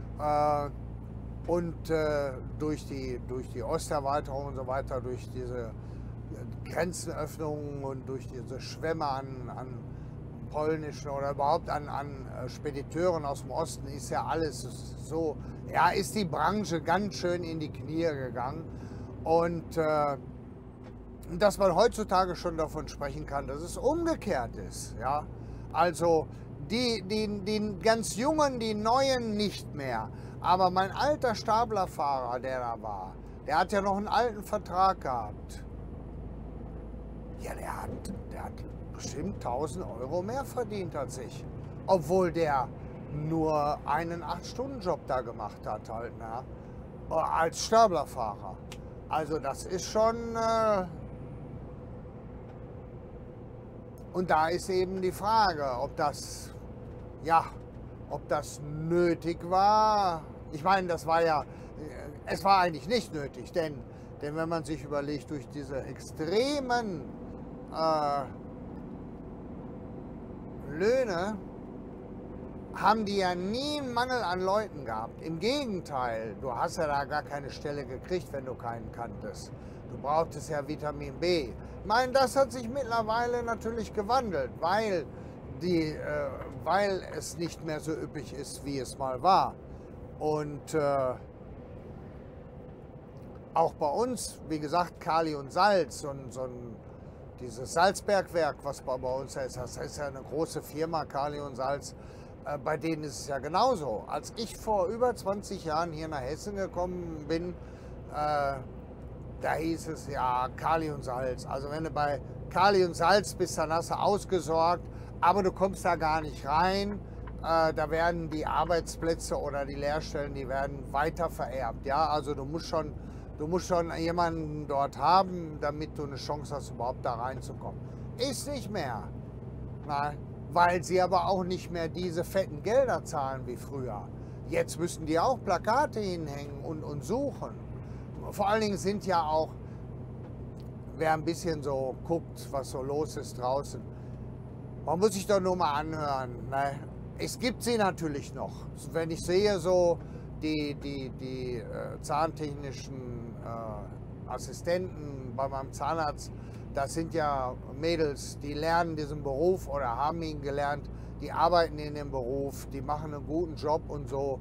[SPEAKER 1] Und durch die Osterweiterung und so weiter, durch diese Grenzenöffnungen und durch diese Schwämme an polnischen oder überhaupt an Spediteuren aus dem Osten ist ja alles so, ja, ist die Branche ganz schön in die Knie gegangen. Und dass man heutzutage schon davon sprechen kann, dass es umgekehrt ist. Ja? Also die ganz Jungen, die Neuen nicht mehr. Aber mein alter Staplerfahrer, der da war, der hat ja noch einen alten Vertrag gehabt. Ja, der hat bestimmt 1000 Euro mehr verdient als ich. Obwohl der nur einen 8-Stunden-Job da gemacht hat, halt, ne? Als Staplerfahrer. Also das ist schon... und da ist eben die Frage, ob das nötig war. Ich meine, das war ja... es war eigentlich nicht nötig, denn wenn man sich überlegt, durch diese extremen Löhne haben die ja nie einen Mangel an Leuten gehabt. Im Gegenteil, du hast ja da gar keine Stelle gekriegt, wenn du keinen kanntest. Du brauchtest ja Vitamin B. Ich meine, das hat sich mittlerweile natürlich gewandelt, weil es nicht mehr so üppig ist, wie es mal war. Und auch bei uns, wie gesagt, Kali und Salz, dieses Salzbergwerk, was bei uns ist, das ist ja eine große Firma, Kali und Salz. Bei denen ist es ja genauso. Als ich vor über 20 Jahren hier nach Hessen gekommen bin, da hieß es ja Kali und Salz. Also wenn du bei Kali und Salz bist, dann hast du ausgesorgt, aber du kommst da gar nicht rein. Da werden die Arbeitsplätze oder die Lehrstellen, die werden weiter vererbt. Ja? Also du musst schon jemanden dort haben, damit du eine Chance hast, überhaupt da reinzukommen. Ist nicht mehr. Nein. Weil sie aber auch nicht mehr diese fetten Gelder zahlen wie früher. Jetzt müssen die auch Plakate hinhängen und suchen. Vor allen Dingen sind ja auch, wer ein bisschen so guckt, was so los ist draußen, man muss sich doch nur mal anhören. Ne? Es gibt sie natürlich noch. Wenn ich sehe so die zahntechnischen Assistenten bei meinem Zahnarzt, das sind ja Mädels, die lernen diesen Beruf oder haben ihn gelernt, die arbeiten in dem Beruf, die machen einen guten Job und so.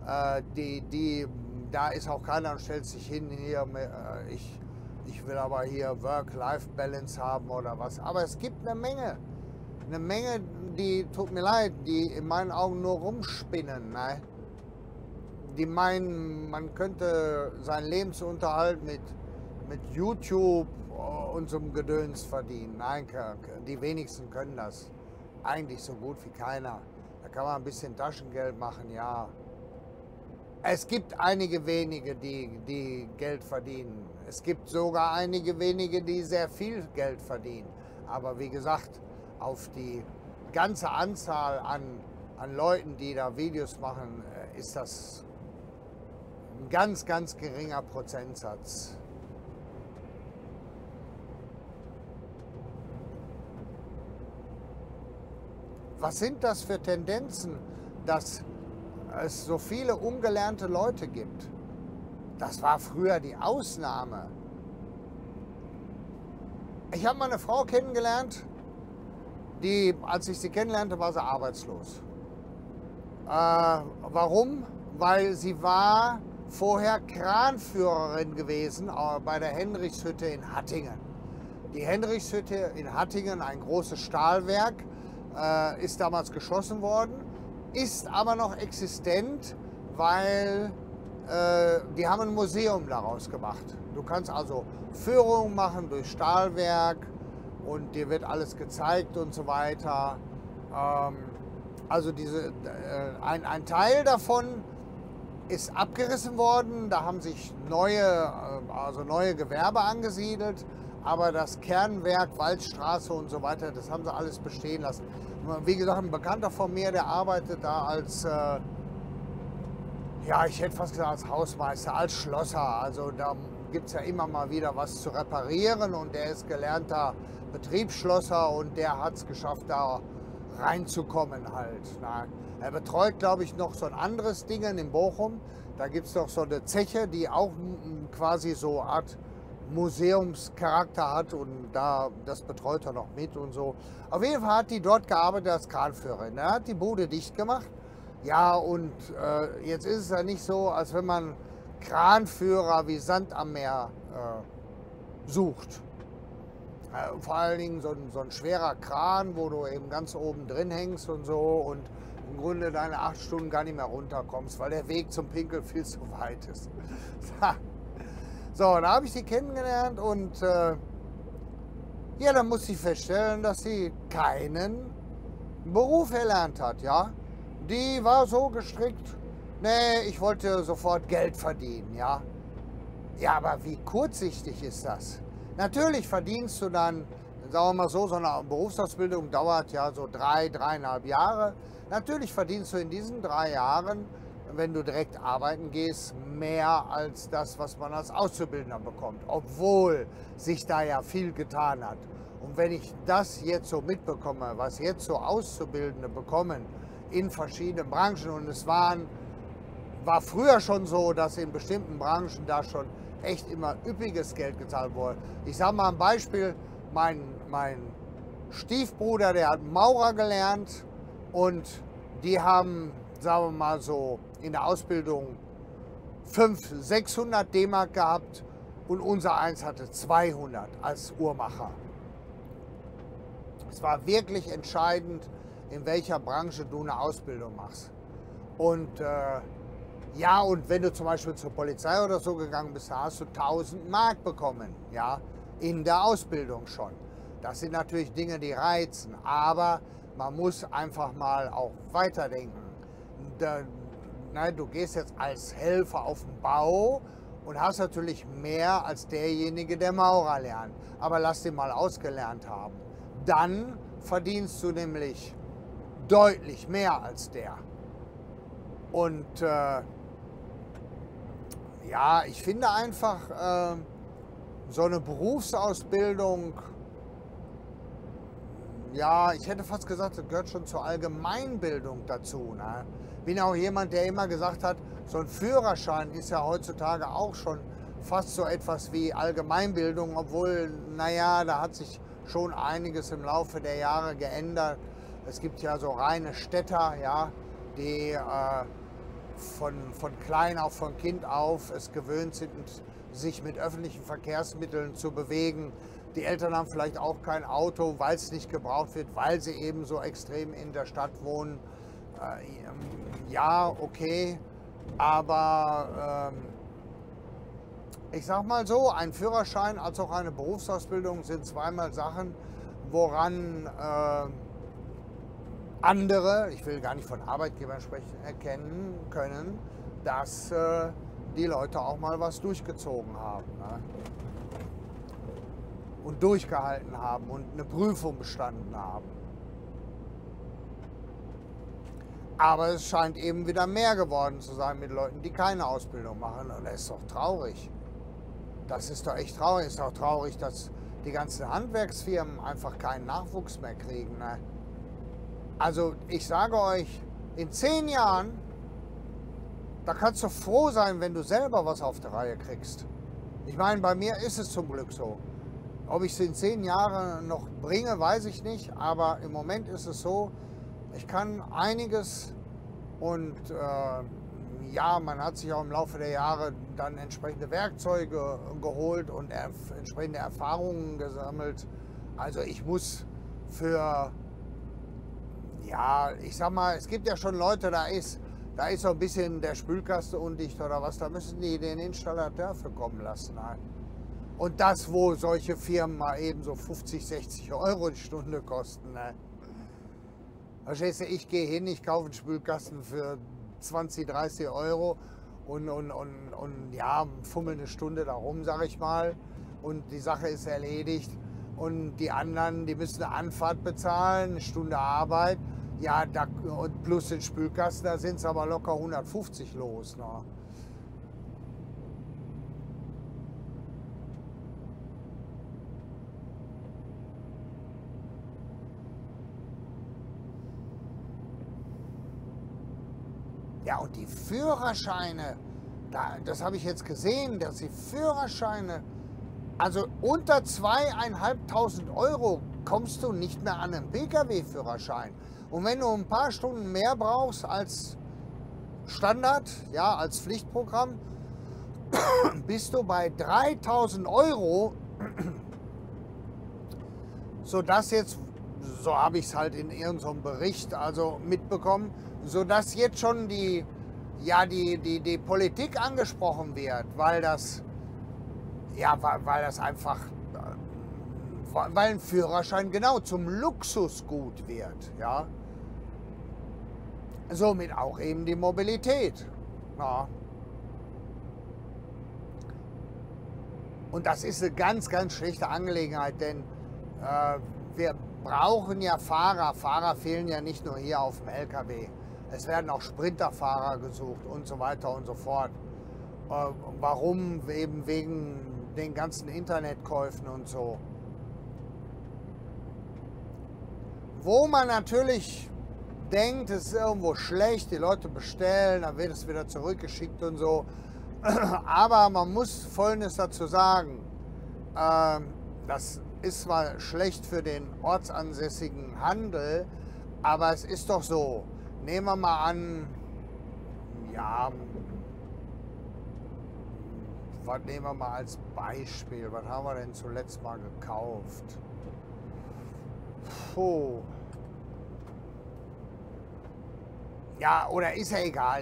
[SPEAKER 1] Da ist auch keiner und stellt sich hin, hier, ich will aber hier Work-Life-Balance haben oder was. Aber es gibt eine Menge, die, tut mir leid, die in meinen Augen nur rumspinnen. Ne? Die meinen, man könnte seinen Lebensunterhalt mit YouTube und so einem Gedöns verdienen. Nein, die wenigsten können das. Eigentlich so gut wie keiner. Da kann man ein bisschen Taschengeld machen, ja. Es gibt einige wenige, die Geld verdienen. Es gibt sogar einige wenige, die sehr viel Geld verdienen. Aber wie gesagt, auf die ganze Anzahl an Leuten, die da Videos machen, ist das ein ganz, ganz geringer Prozentsatz. Was sind das für Tendenzen, dass es so viele ungelernte Leute gibt? Das war früher die Ausnahme. Ich habe mal eine Frau kennengelernt, als ich sie kennenlernte, war sie arbeitslos. Warum? Weil sie war vorher Kranführerin gewesen bei der Henrichshütte in Hattingen. Die Henrichshütte in Hattingen, ein großes Stahlwerk, ist damals geschlossen worden, ist aber noch existent, weil die haben ein Museum daraus gemacht. Du kannst also Führungen machen durch Stahlwerk und dir wird alles gezeigt und so weiter. Also ein Teil davon ist abgerissen worden, da haben sich neue Gewerbe angesiedelt, aber das Kernwerk, Waldstraße und so weiter, das haben sie alles bestehen lassen. Wie gesagt, ein Bekannter von mir, der arbeitet da als, ja, ich hätte fast gesagt als Hausmeister, als Schlosser. Also da gibt es ja immer mal wieder was zu reparieren und der ist gelernter Betriebsschlosser und der hat es geschafft, da reinzukommen halt. Na, er betreut, glaube ich, noch so ein anderes Ding in Bochum. Da gibt es doch so eine Zeche, die auch quasi so eine Art Museumscharakter hat und das betreut er noch mit und so. Auf jeden Fall hat die dort gearbeitet als Kranführerin. Er hat die Bude dicht gemacht. Ja, und jetzt ist es ja nicht so, als wenn man Kranführer wie Sand am Meer sucht. Vor allen Dingen so ein schwerer Kran, wo du eben ganz oben drin hängst und so und im Grunde deine 8 Stunden gar nicht mehr runterkommst, weil der Weg zum Pinkel viel zu weit ist. So, da habe ich sie kennengelernt und ja, dann musste ich feststellen, dass sie keinen Beruf erlernt hat, ja. Die war so gestrickt, nee, ich wollte sofort Geld verdienen, ja. Ja, aber wie kurzsichtig ist das? Natürlich verdienst du dann, sagen wir mal so eine Berufsausbildung dauert ja so 3,5 Jahre. Natürlich verdienst du in diesen 3 Jahren, wenn du direkt arbeiten gehst, mehr als das, was man als Auszubildender bekommt. Obwohl sich da ja viel getan hat. Und wenn ich das jetzt so mitbekomme, was jetzt so Auszubildende bekommen in verschiedenen Branchen, und es war früher schon so, dass in bestimmten Branchen da schon echt immer üppiges Geld gezahlt wurde. Ich sage mal ein Beispiel, mein Stiefbruder, der hat Maurer gelernt und die haben, sagen wir mal so, in der Ausbildung 500, 600 D-Mark gehabt und unser eins hatte 200 als Uhrmacher. Es war wirklich entscheidend, in welcher Branche du eine Ausbildung machst. Und ja, und wenn du zum Beispiel zur Polizei oder so gegangen bist, da hast du 1000 Mark bekommen, ja, in der Ausbildung schon. Das sind natürlich Dinge, die reizen, aber man muss einfach mal auch weiterdenken. Du gehst jetzt als Helfer auf den Bau und hast natürlich mehr als derjenige, der Maurer lernt. Aber lass den mal ausgelernt haben. Dann verdienst du nämlich deutlich mehr als der. Und ja, ich finde einfach, so eine Berufsausbildung, ja, ich hätte fast gesagt, das gehört schon zur Allgemeinbildung dazu. Ne? Bin auch jemand, der immer gesagt hat, so ein Führerschein ist ja heutzutage auch schon fast so etwas wie Allgemeinbildung, obwohl, naja, da hat sich schon einiges im Laufe der Jahre geändert. Es gibt ja so reine Städter, ja, die von klein auf, von Kind auf es gewöhnt sind, sich mit öffentlichen Verkehrsmitteln zu bewegen. Die Eltern haben vielleicht auch kein Auto, weil es nicht gebraucht wird, weil sie eben so extrem in der Stadt wohnen. Ja, okay, aber ich sag mal so, ein Führerschein als auch eine Berufsausbildung sind zweimal Sachen, woran andere, ich will gar nicht von Arbeitgebern sprechen, erkennen können, dass die Leute auch mal was durchgezogen haben, ne? Und durchgehalten haben und eine Prüfung bestanden haben. Aber es scheint eben wieder mehr geworden zu sein mit Leuten, die keine Ausbildung machen. Und das ist doch traurig. Das ist doch echt traurig. Es ist doch traurig, dass die ganzen Handwerksfirmen einfach keinen Nachwuchs mehr kriegen, ne? Also ich sage euch, in 10 Jahren, da kannst du froh sein, wenn du selber was auf die Reihe kriegst. Ich meine, bei mir ist es zum Glück so. Ob ich es in 10 Jahren noch bringe, weiß ich nicht. Aber im Moment ist es so, ich kann einiges und ja, man hat sich auch im Laufe der Jahre dann entsprechende Werkzeuge geholt und entsprechende Erfahrungen gesammelt. Also ich muss für, ja, ich sag mal, es gibt ja schon Leute, da ist so ein bisschen der Spülkasten undicht oder was, da müssen die den Installateur für kommen lassen. Und das, wo solche Firmen mal eben so 50, 60 Euro die Stunde kosten. Ne? Verstehst du, ich gehe hin, ich kaufe einen Spülkasten für 20, 30 Euro und ja, fummel eine Stunde da rum, sag ich mal. Und die Sache ist erledigt. Und die anderen, die müssen eine Anfahrt bezahlen, eine Stunde Arbeit. Ja, und plus den Spülkasten, da sind es aber locker 150 los. Ne? Ja, und die Führerscheine, das habe ich jetzt gesehen, dass die Führerscheine, also unter 2.500 Euro kommst du nicht mehr an einen Pkw-Führerschein. Und wenn du ein paar Stunden mehr brauchst als Standard, ja, als Pflichtprogramm, bist du bei 3.000 Euro, sodass jetzt, so habe ich es halt in irgendeinem Bericht also mitbekommen, sodass jetzt schon die Politik angesprochen wird, weil das einfach, weil ein Führerschein genau zum Luxusgut wird, ja. Somit auch eben die Mobilität. Ja. Und das ist eine ganz, ganz schlechte Angelegenheit, denn wir brauchen ja Fahrer. Fahrer fehlen ja nicht nur hier auf dem LKW. Es werden auch Sprinterfahrer gesucht und so weiter und so fort. Warum? Eben wegen den ganzen Internetkäufen und so. wo man natürlich denkt, es ist irgendwo schlecht, die Leute bestellen, dann wird es wieder zurückgeschickt und so. Aber man muss Folgendes dazu sagen. Das ist zwar schlecht für den ortsansässigen Handel, aber es ist doch so. Nehmen wir mal an, ja, was nehmen wir mal als Beispiel? Was haben wir denn zuletzt mal gekauft? Puh. Ja, oder ist ja egal.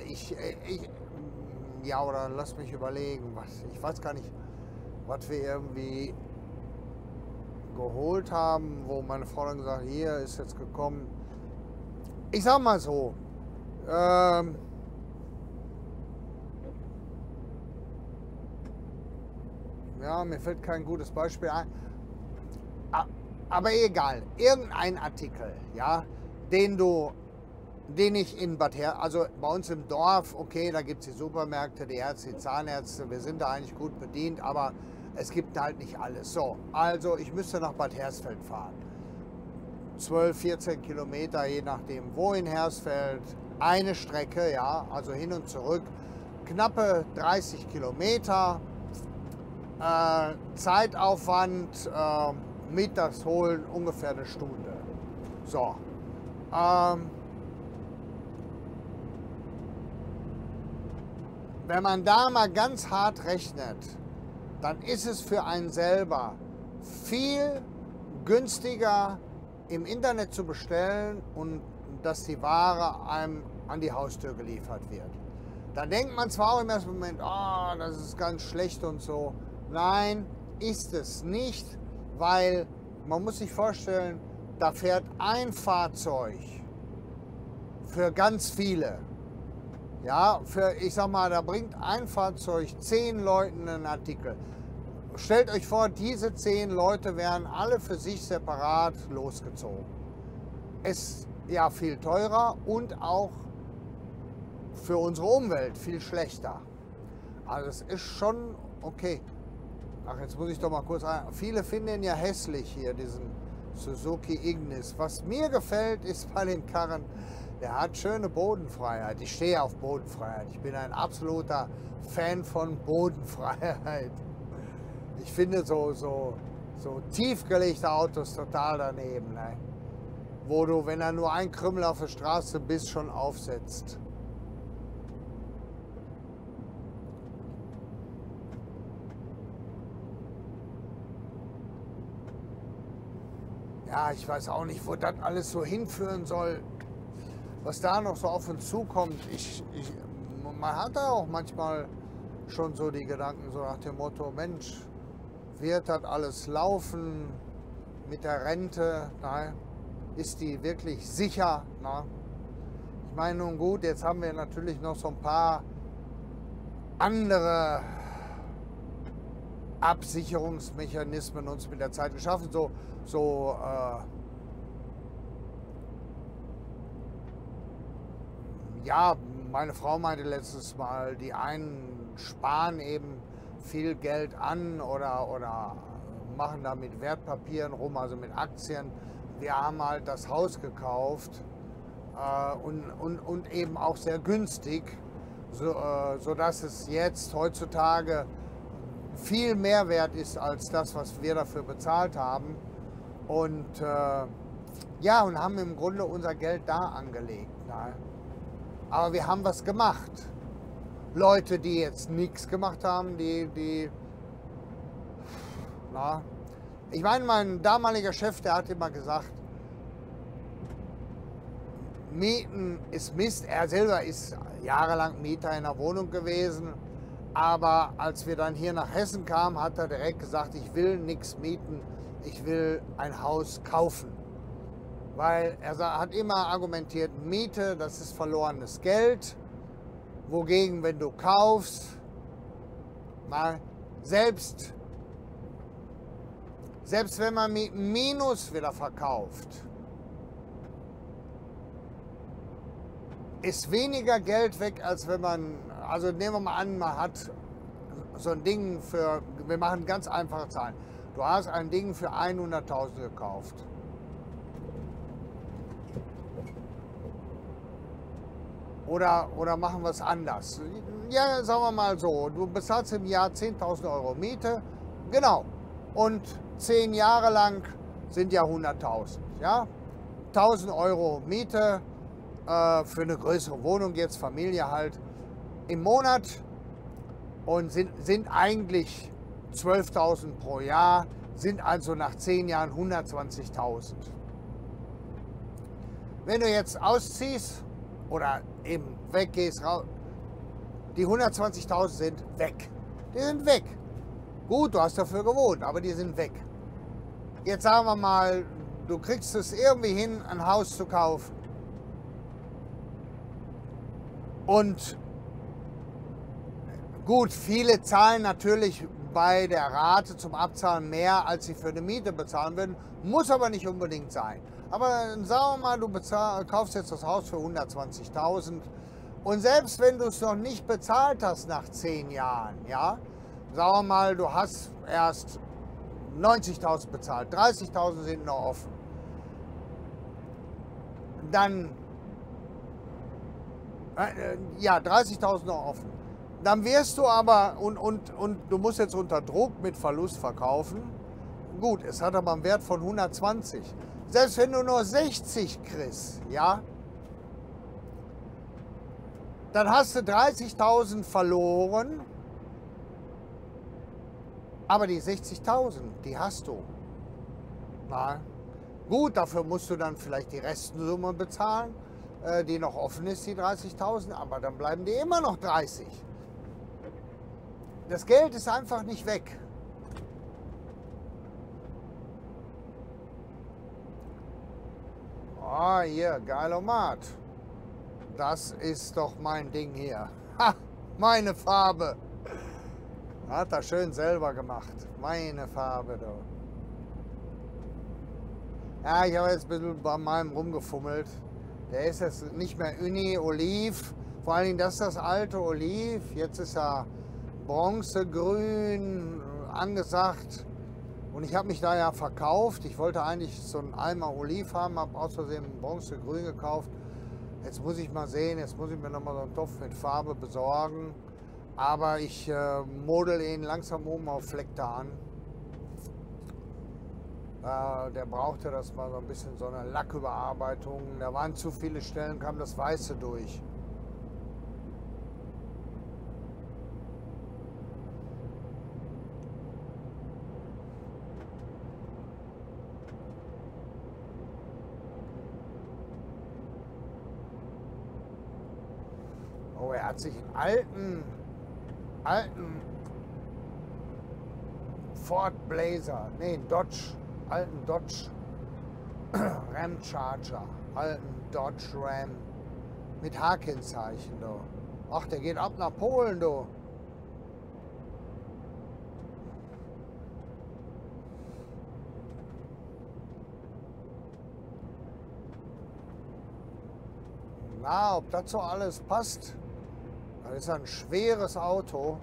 [SPEAKER 1] Ja, oder lass mich überlegen. Ich weiß gar nicht, was wir irgendwie geholt haben, wo meine Frau dann gesagt hat, hier ist jetzt gekommen. Ich sag mal so, ja, mir fällt kein gutes Beispiel ein. Aber egal, irgendein Artikel, ja, den ich in Bad Her, also bei uns im Dorf, okay, da gibt es die Supermärkte, die Ärzte, die Zahnärzte, wir sind da eigentlich gut bedient, aber es gibt halt nicht alles. So, also ich müsste nach Bad Hersfeld fahren. 12, 14 Kilometer, je nachdem wo in Hersfeld. Eine Strecke, ja, also hin und zurück. Knappe 30 Kilometer. Zeitaufwand mit das Holen ungefähr eine Stunde. So. Wenn man da mal ganz hart rechnet, dann ist es für einen selber viel günstiger im Internet zu bestellen und dass die Ware einem an die Haustür geliefert wird. Da denkt man zwar auch im ersten Moment, oh, das ist ganz schlecht und so. Nein, ist es nicht, weil man muss sich vorstellen, da fährt ein Fahrzeug für ganz viele. Ja, ich sag mal, da bringt ein Fahrzeug 10 Leuten einen Artikel. Stellt euch vor, diese 10 Leute wären alle für sich separat losgezogen. Ist ja viel teurer und auch für unsere Umwelt viel schlechter. Also es ist schon okay. Ach, jetzt muss ich doch mal kurz ein. Viele finden ihn ja hässlich hier, diesen Suzuki Ignis. Was mir gefällt, ist bei den Karren, der hat schöne Bodenfreiheit. Ich stehe auf Bodenfreiheit. Ich bin ein absoluter Fan von Bodenfreiheit. Ich finde so tiefgelegte Autos total daneben. Ne? Wo du, wenn da nur ein Krümmel auf der Straße bist, schon aufsetzt. Ja, ich weiß auch nicht, wo das alles so hinführen soll, was da noch so auf uns zukommt. Man hat da auch manchmal schon so die Gedanken, so nach dem Motto, Mensch, wird das alles laufen mit der Rente? Nein. Ist die wirklich sicher? Na? Ich meine, nun gut, jetzt haben wir natürlich noch so ein paar andere Absicherungsmechanismen uns mit der Zeit geschaffen. Ja, meine Frau meinte letztes Mal, die einen sparen eben viel Geld an oder machen da mit Wertpapieren rum, also mit Aktien. Wir haben halt das Haus gekauft und eben auch sehr günstig, sodass es jetzt heutzutage viel mehr wert ist als das, was wir dafür bezahlt haben. Und ja, und haben im Grunde unser Geld da angelegt. Ne? Aber wir haben was gemacht. Leute, die jetzt nichts gemacht haben, na, ich meine, mein damaliger Chef, der hat immer gesagt, Mieten ist Mist. Er selber ist jahrelang Mieter in einer Wohnung gewesen. Aber als wir dann hier nach Hessen kamen, hat er direkt gesagt, ich will nichts mieten, ich will ein Haus kaufen. Weil er hat immer argumentiert, Miete, das ist verlorenes Geld. Wogegen, wenn du kaufst, na, selbst wenn man mit Minus wieder verkauft, ist weniger Geld weg, als wenn man, also nehmen wir mal an, man hat so ein Ding für, wir machen ganz einfache Zahlen. Du hast ein Ding für 100.000 gekauft. oder machen wir es anders? Ja, sagen wir mal so, du bezahlst im Jahr 10.000 Euro Miete, genau, und 10 Jahre lang sind ja 100.000, ja? 1.000 Euro Miete für eine größere Wohnung, jetzt Familie halt, im Monat und sind eigentlich 12.000 pro Jahr, sind also nach 10 Jahren 120.000. Wenn du jetzt ausziehst oder eben weggehst, die 120.000 sind weg. Die sind weg. Gut, du hast dafür gewohnt, aber die sind weg. Jetzt sagen wir mal, du kriegst es irgendwie hin, ein Haus zu kaufen. Und gut, viele zahlen natürlich bei der Rate zum Abzahlen mehr, als sie für eine Miete bezahlen würden. Muss aber nicht unbedingt sein. Aber sagen wir mal, du kaufst jetzt das Haus für 120.000 und selbst wenn du es noch nicht bezahlt hast nach 10 Jahren, ja, sagen wir mal, du hast erst 90.000 bezahlt, 30.000 sind noch offen, dann, ja, 30.000 noch offen. Dann wirst du aber, und du musst jetzt unter Druck mit Verlust verkaufen. Gut, es hat aber einen Wert von 120. Selbst wenn du nur 60 kriegst, ja, dann hast du 30.000 verloren, aber die 60.000, die hast du. Na, gut, dafür musst du dann vielleicht die Restsumme bezahlen, die noch offen ist, die 30.000, aber dann bleiben die immer noch 30. Das Geld ist einfach nicht weg. Ah, hier, Geilomat. Das ist doch mein Ding hier. Ha, meine Farbe. Hat er schön selber gemacht. Meine Farbe, du. Ja, ich habe jetzt ein bisschen bei meinem rumgefummelt. Der ist jetzt nicht mehr Uni, Oliv. Vor allen Dingen, das ist das alte Oliv. Jetzt ist er bronzegrün angesagt. Und ich habe mich da ja verkauft. Ich wollte eigentlich so einen Eimer Oliv haben, habe aus Versehen bronzegrün gekauft. Jetzt muss ich mal sehen, jetzt muss ich mir nochmal so einen Topf mit Farbe besorgen. Aber ich model ihn langsam um auf Fleckter an. Der brauchte das mal so ein bisschen, so eine Lacküberarbeitung. Da waren zu viele Stellen, kam das Weiße durch. Oh, er hat sich einen alten Ford Blazer, nee, alten Dodge Ram Charger, alten Dodge Ram mit H-Kennzeichen, du. Ach, der geht ab nach Polen, du. Na, ob das so alles passt? Das ist ein schweres Auto.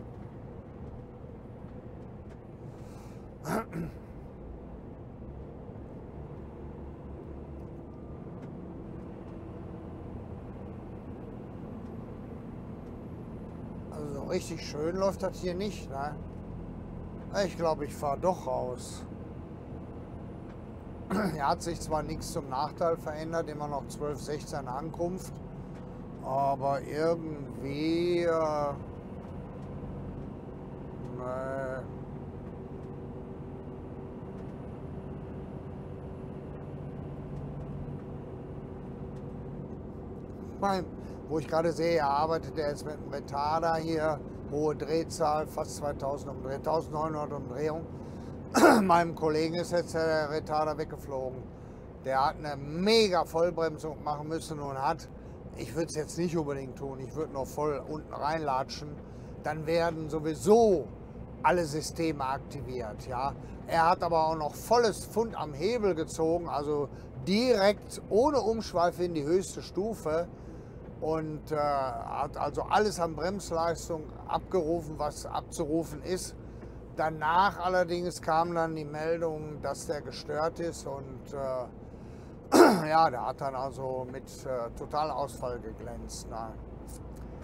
[SPEAKER 1] Also so richtig schön läuft das hier nicht, ne? Ich glaube, ich fahre doch raus. Er hat sich zwar nichts zum Nachteil verändert, immer noch 12,16 Ankunft, aber irgendwie wo ich gerade sehe, er arbeitet jetzt mit einem Retarder hier, hohe Drehzahl, fast 2000 Umdrehungen, 1900 Umdrehungen. Meinem Kollegen ist jetzt der Retarder weggeflogen. Der hat eine mega Vollbremsung machen müssen und ich würde es jetzt nicht unbedingt tun, ich würde noch voll unten reinlatschen. Dann werden sowieso alle Systeme aktiviert. Ja. Er hat aber auch noch volles Pfund am Hebel gezogen, also direkt ohne Umschweife in die höchste Stufe. Und hat also alles an Bremsleistung abgerufen, was abzurufen ist. Danach allerdings kam dann die Meldung, dass der gestört ist und ja, der hat dann also mit Totalausfall geglänzt. Na.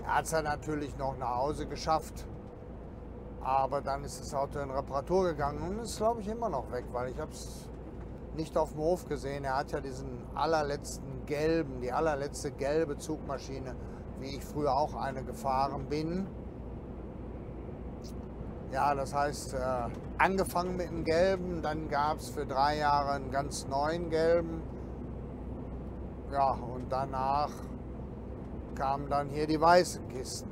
[SPEAKER 1] Er hat es dann natürlich noch nach Hause geschafft. Aber dann ist das Auto in Reparatur gegangen und ist, glaube ich, immer noch weg, weil ich habe es nicht auf dem Hof gesehen. Er hat ja diesen allerletzten gelben, die allerletzte gelbe Zugmaschine, wie ich früher auch eine gefahren bin. Ja, das heißt, angefangen mit dem gelben, dann gab es für 3 Jahre einen ganz neuen gelben. Ja, und danach kamen dann hier die weißen Kisten.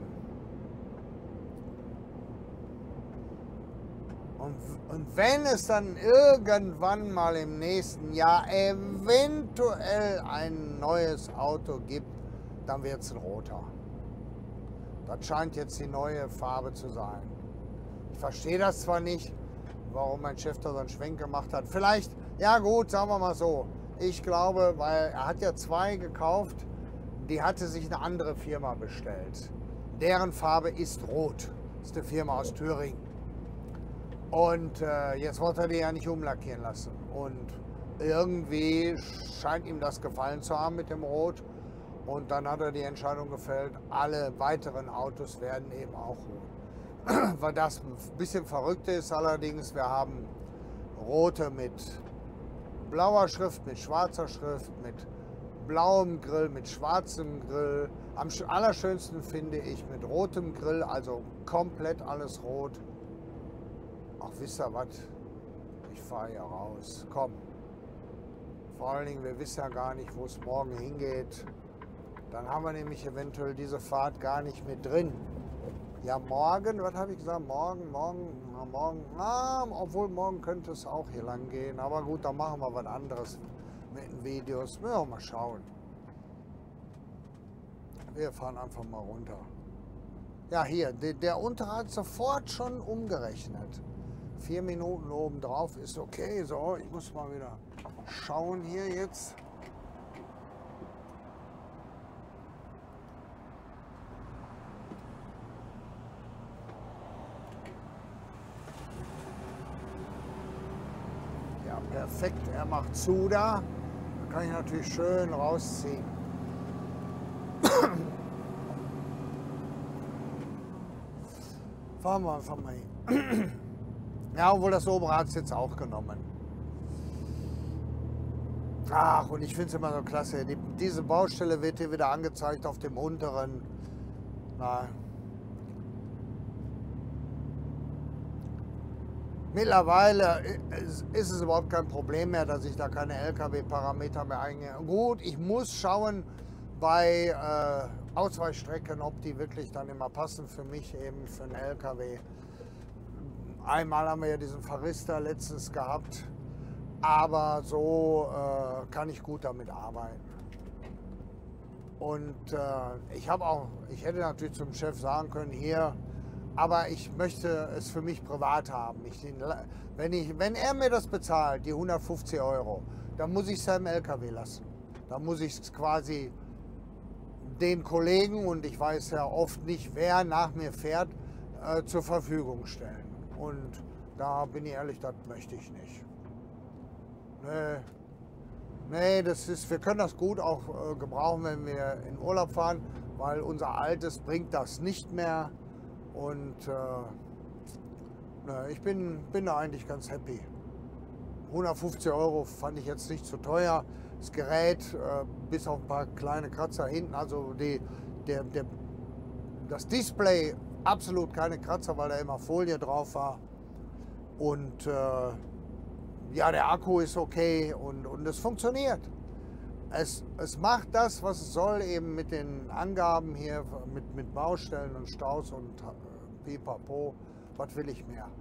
[SPEAKER 1] Und wenn es dann irgendwann mal im nächsten Jahr eventuell ein neues Auto gibt, dann wird es ein roter. Das scheint jetzt die neue Farbe zu sein. Ich verstehe das zwar nicht, warum mein Chef da so einen Schwenk gemacht hat. Vielleicht, ja gut, sagen wir mal so. Ich glaube, weil er hat ja 2 gekauft, die hatte sich eine andere Firma bestellt. Deren Farbe ist rot. Das ist eine Firma aus Thüringen. Und jetzt wollte er die ja nicht umlackieren lassen. Und irgendwie scheint ihm das gefallen zu haben mit dem Rot. Und dann hat er die Entscheidung gefällt, alle weiteren Autos werden eben auch rot. Weil das ein bisschen verrückt ist allerdings, wir haben rote mit blauer Schrift, mit schwarzer Schrift, mit blauem Grill, mit schwarzem Grill. Am allerschönsten finde ich mit rotem Grill, also komplett alles rot. Ach, wisst ihr was? Ich fahre hier raus. Komm. Vor allen Dingen, wir wissen ja gar nicht, wo es morgen hingeht. Dann haben wir nämlich eventuell diese Fahrt gar nicht mit drin. Ja, morgen, was habe ich gesagt? Morgen, obwohl morgen könnte es auch hier lang gehen. Aber gut, dann machen wir was anderes mit den Videos. Müssen wir mal schauen. Wir fahren einfach mal runter. Ja, hier, der Untere hat sofort schon umgerechnet. 4 Minuten oben drauf ist okay. So, ich muss mal wieder schauen hier jetzt. Ja, perfekt. Er macht zu da. Da kann ich natürlich schön rausziehen. Fahren wir einfach mal hin. Ja, obwohl das obere hat es jetzt auch genommen. Ach, und ich finde es immer so klasse. Diese Baustelle wird hier wieder angezeigt auf dem unteren. Na. Mittlerweile ist es überhaupt kein Problem mehr, dass ich da keine LKW-Parameter mehr eingehe. Gut, ich muss schauen bei Ausweichstrecken, ob die wirklich dann immer passen für mich, eben für einen LKW. Einmal haben wir ja diesen Farista letztens gehabt, aber so kann ich gut damit arbeiten. Und ich hätte natürlich zum Chef sagen können, hier, aber ich möchte es für mich privat haben. Wenn er mir das bezahlt, die 150 €, dann muss ich es ja im LKW lassen. Dann muss ich es quasi den Kollegen, und ich weiß ja oft nicht, wer nach mir fährt, zur Verfügung stellen. Und da bin ich ehrlich, das möchte ich nicht. Nee, wir können das gut auch gebrauchen, wenn wir in Urlaub fahren, weil unser Altes bringt das nicht mehr. Und ich bin da eigentlich ganz happy. 150 € fand ich jetzt nicht zu teuer. Das Gerät, bis auf ein paar kleine Kratzer hinten, also das Display, absolut keine Kratzer, weil da immer Folie drauf war. Und ja, der Akku ist okay und es funktioniert. Es macht das, was es soll, eben mit den Angaben hier, mit Baustellen und Staus und pipapo. Was will ich mehr?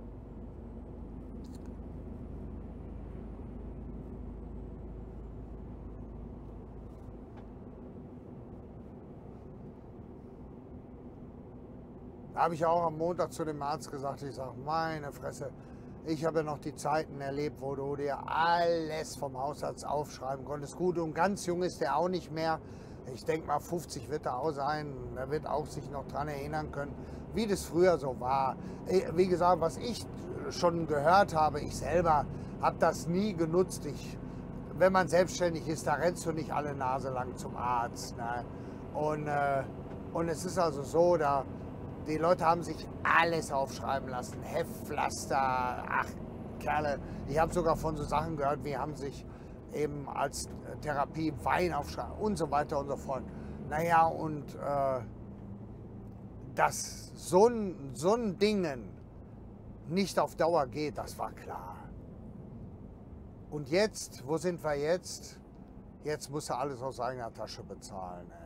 [SPEAKER 1] Da habe ich auch am Montag zu dem Arzt gesagt, ich sage, meine Fresse, ich habe ja noch die Zeiten erlebt, wo du dir alles vom Hausarzt aufschreiben konntest. Gut, und ganz jung ist der auch nicht mehr. Ich denke mal, 50 wird er auch sein. Er wird auch sich noch daran erinnern können, wie das früher so war. Wie gesagt, was ich schon gehört habe, ich selber habe das nie genutzt. Wenn man selbstständig ist, da rennst du nicht alle Nase lang zum Arzt. Ne? Und Und es ist also so, die Leute haben sich alles aufschreiben lassen. Heftpflaster, ach Kerle. Ich habe sogar von so Sachen gehört, wie haben sich eben als Therapie Wein aufschreiben und so weiter und so fort. Naja, und dass so ein Dingen nicht auf Dauer geht, das war klar. Und jetzt, wo sind wir jetzt? Jetzt muss er alles aus eigener Tasche bezahlen. Ey.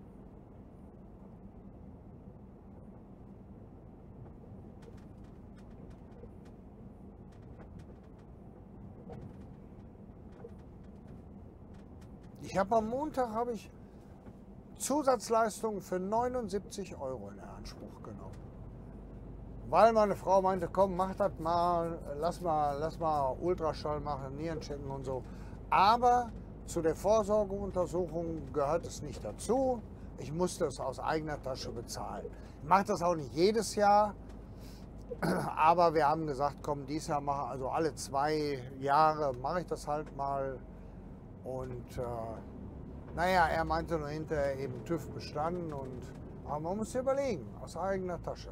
[SPEAKER 1] Ich habe am Montag Zusatzleistungen für 79 € in Anspruch genommen. Weil meine Frau meinte, komm, mach das mal, lass mal Ultraschall machen, Nieren checken und so. Aber zu der Vorsorgeuntersuchung gehört es nicht dazu. Ich musste es aus eigener Tasche bezahlen. Ich mache das auch nicht jedes Jahr, aber wir haben gesagt, komm, dieses Jahr mache, also alle 2 Jahre mache ich das halt mal. Und naja, er meinte nur hinterher eben TÜV bestanden. Aber man muss sich überlegen, aus eigener Tasche.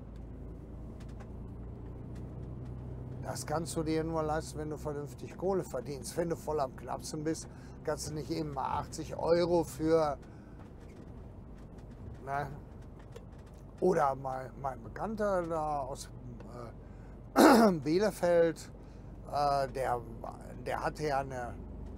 [SPEAKER 1] Das kannst du dir nur leisten, wenn du vernünftig Kohle verdienst. Wenn du voll am Knapsen bist, kannst du nicht eben mal 80 € für... Ne? Oder mein Bekannter da aus Bielefeld, der hatte ja eine...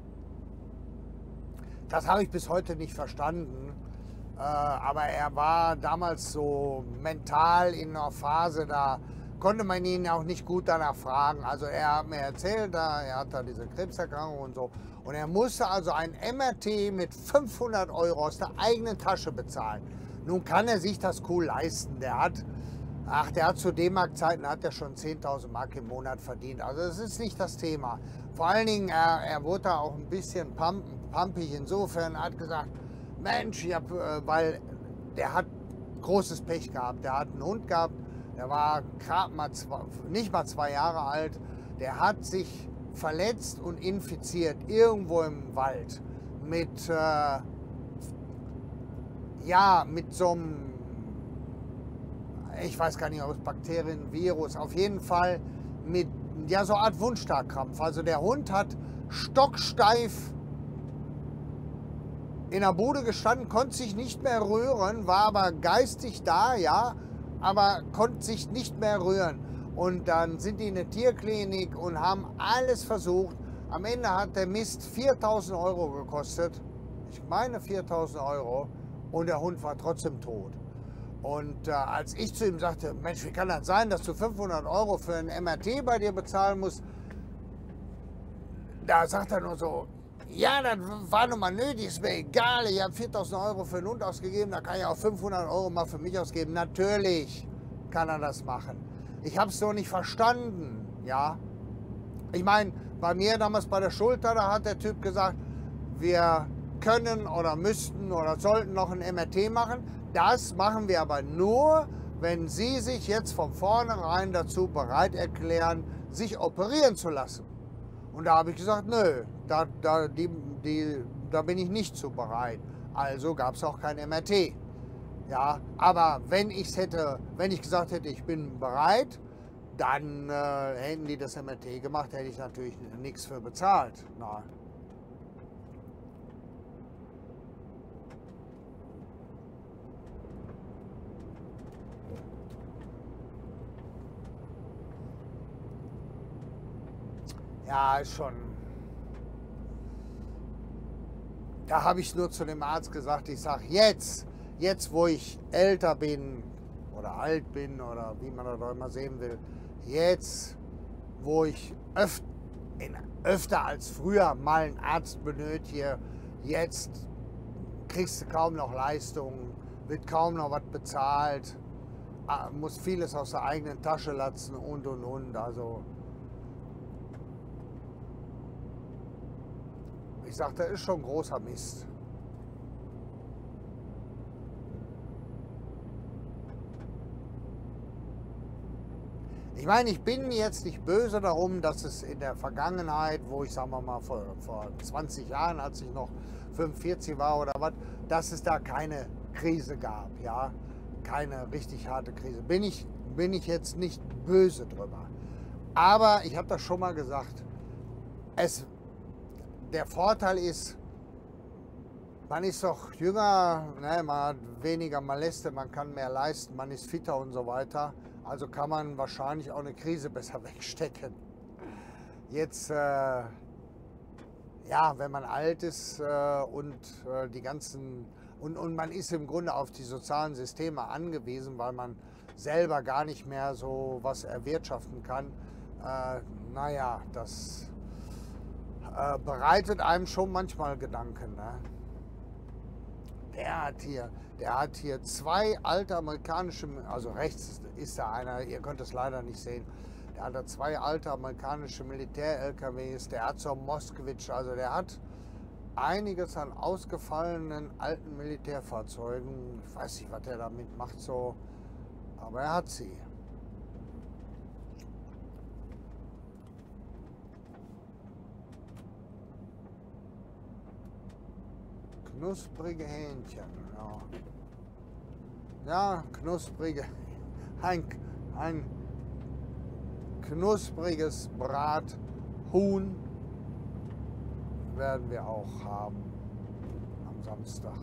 [SPEAKER 1] Das habe ich bis heute nicht verstanden. Aber er war damals so mental in einer Phase, da konnte man ihn auch nicht gut danach fragen. Also er hat mir erzählt, er hat da diese Krebserkrankung und so. Und er musste also ein MRT mit 500 € aus der eigenen Tasche bezahlen. Nun kann er sich das cool leisten. Der hat zu D-Mark-Zeiten hat er schon 10.000 Mark im Monat verdient. Also das ist nicht das Thema. Vor allen Dingen, er wurde da auch ein bisschen pumpig insofern, hat gesagt, Mensch, weil der hat großes Pech gehabt. Der hat einen Hund gehabt, der war gerade mal nicht mal 2 Jahre alt. Der hat sich verletzt und infiziert irgendwo im Wald mit so einem, ich weiß gar nicht, ob es Bakterien, Virus, auf jeden Fall mit so eine Art Wundstarkrampf. Also der Hund hat stocksteif in der Bude gestanden, konnte sich nicht mehr rühren, war aber geistig da, ja, aber konnte sich nicht mehr rühren. Und dann sind die in eine Tierklinik und haben alles versucht. Am Ende hat der Mist 4.000 € gekostet. Ich meine 4.000 €. Und der Hund war trotzdem tot. Und als ich zu ihm sagte, Mensch, wie kann das sein, dass du 500 € für ein MRT bei dir bezahlen musst? Da sagt er nur so, ja, das war nun mal nötig, ist mir egal, ich habe 4.000 € für einen Hund ausgegeben, da kann ich auch 500 € mal für mich ausgeben. Natürlich kann er das machen. Ich habe es so nicht verstanden, ja. Ich meine, bei mir damals bei der Schulter, da hat der Typ gesagt, wir können oder müssten oder sollten noch ein MRT machen. Das machen wir aber nur, wenn Sie sich jetzt von vornherein dazu bereit erklären, sich operieren zu lassen. Und da habe ich gesagt, nö, da bin ich nicht zu bereit. Also gab es auch kein MRT. Ja, aber wenn ich gesagt hätte, ich bin bereit, dann hätten die das MRT gemacht, hätte ich natürlich nichts für bezahlt. Nein. Ja, ist schon. Da habe ich nur zu dem Arzt gesagt, ich sage, jetzt wo ich älter bin oder alt bin oder wie man das auch immer sehen will, jetzt wo ich öfter als früher mal einen Arzt benötige, jetzt kriegst du kaum noch Leistungen, wird kaum noch was bezahlt, muss vieles aus der eigenen Tasche latzen und. Also ich sage, das ist schon großer Mist. Ich meine, ich bin jetzt nicht böse darum, dass es in der Vergangenheit, wo ich, sagen wir mal, vor 20 Jahren, als ich noch 45 war oder was, dass es da keine Krise gab, ja, keine richtig harte Krise. Bin ich jetzt nicht böse drüber. Aber ich habe das schon mal gesagt, der Vorteil ist, man ist doch jünger, ne, man hat weniger Moleste, man kann mehr leisten, man ist fitter und so weiter. Also kann man wahrscheinlich auch eine Krise besser wegstecken. Jetzt, ja, wenn man alt ist und die ganzen und man ist im Grunde auf die sozialen Systeme angewiesen, weil man selber gar nicht mehr so was erwirtschaften kann. Naja, das bereitet einem schon manchmal Gedanken. Ne? Der hat hier zwei alte amerikanische, also rechts ist da einer, ihr könnt es leider nicht sehen. Der hat da zwei alte amerikanische Militär-LKWs, der hat so einen Moskowitsch, also der hat einiges an ausgefallenen alten Militärfahrzeugen. Ich weiß nicht, was er damit macht so, aber er hat sie. Knusprige Hähnchen, ja, knusprige, ein knuspriges Brathuhn werden wir auch haben am Samstag.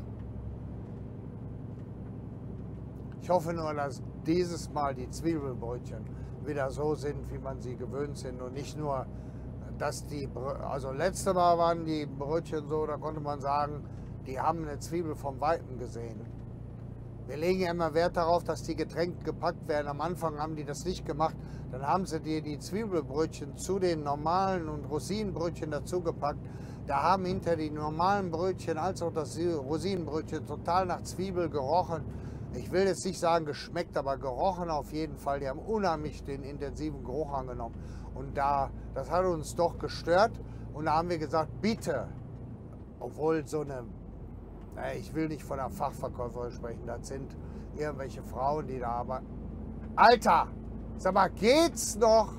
[SPEAKER 1] Ich hoffe nur, dass dieses Mal die Zwiebelbrötchen wieder so sind, wie man sie gewöhnt sind und nicht nur, dass also letztes Mal waren die Brötchen so, da konnte man sagen, die haben eine Zwiebel vom Weiten gesehen. Wir legen ja immer Wert darauf, dass die getränkt gepackt werden. Am Anfang haben die das nicht gemacht. Dann haben sie dir die Zwiebelbrötchen zu den normalen und Rosinenbrötchen dazu gepackt. Da haben hinter die normalen Brötchen als auch das Rosinenbrötchen total nach Zwiebel gerochen. Ich will jetzt nicht sagen geschmeckt, aber gerochen auf jeden Fall. Die haben unheimlich den intensiven Geruch angenommen. Und das hat uns doch gestört. Und da haben wir gesagt, bitte, obwohl so eine, ich will nicht von einer Fachverkäuferin sprechen, das sind irgendwelche Frauen, die da aber... Alter, sag mal, geht's noch?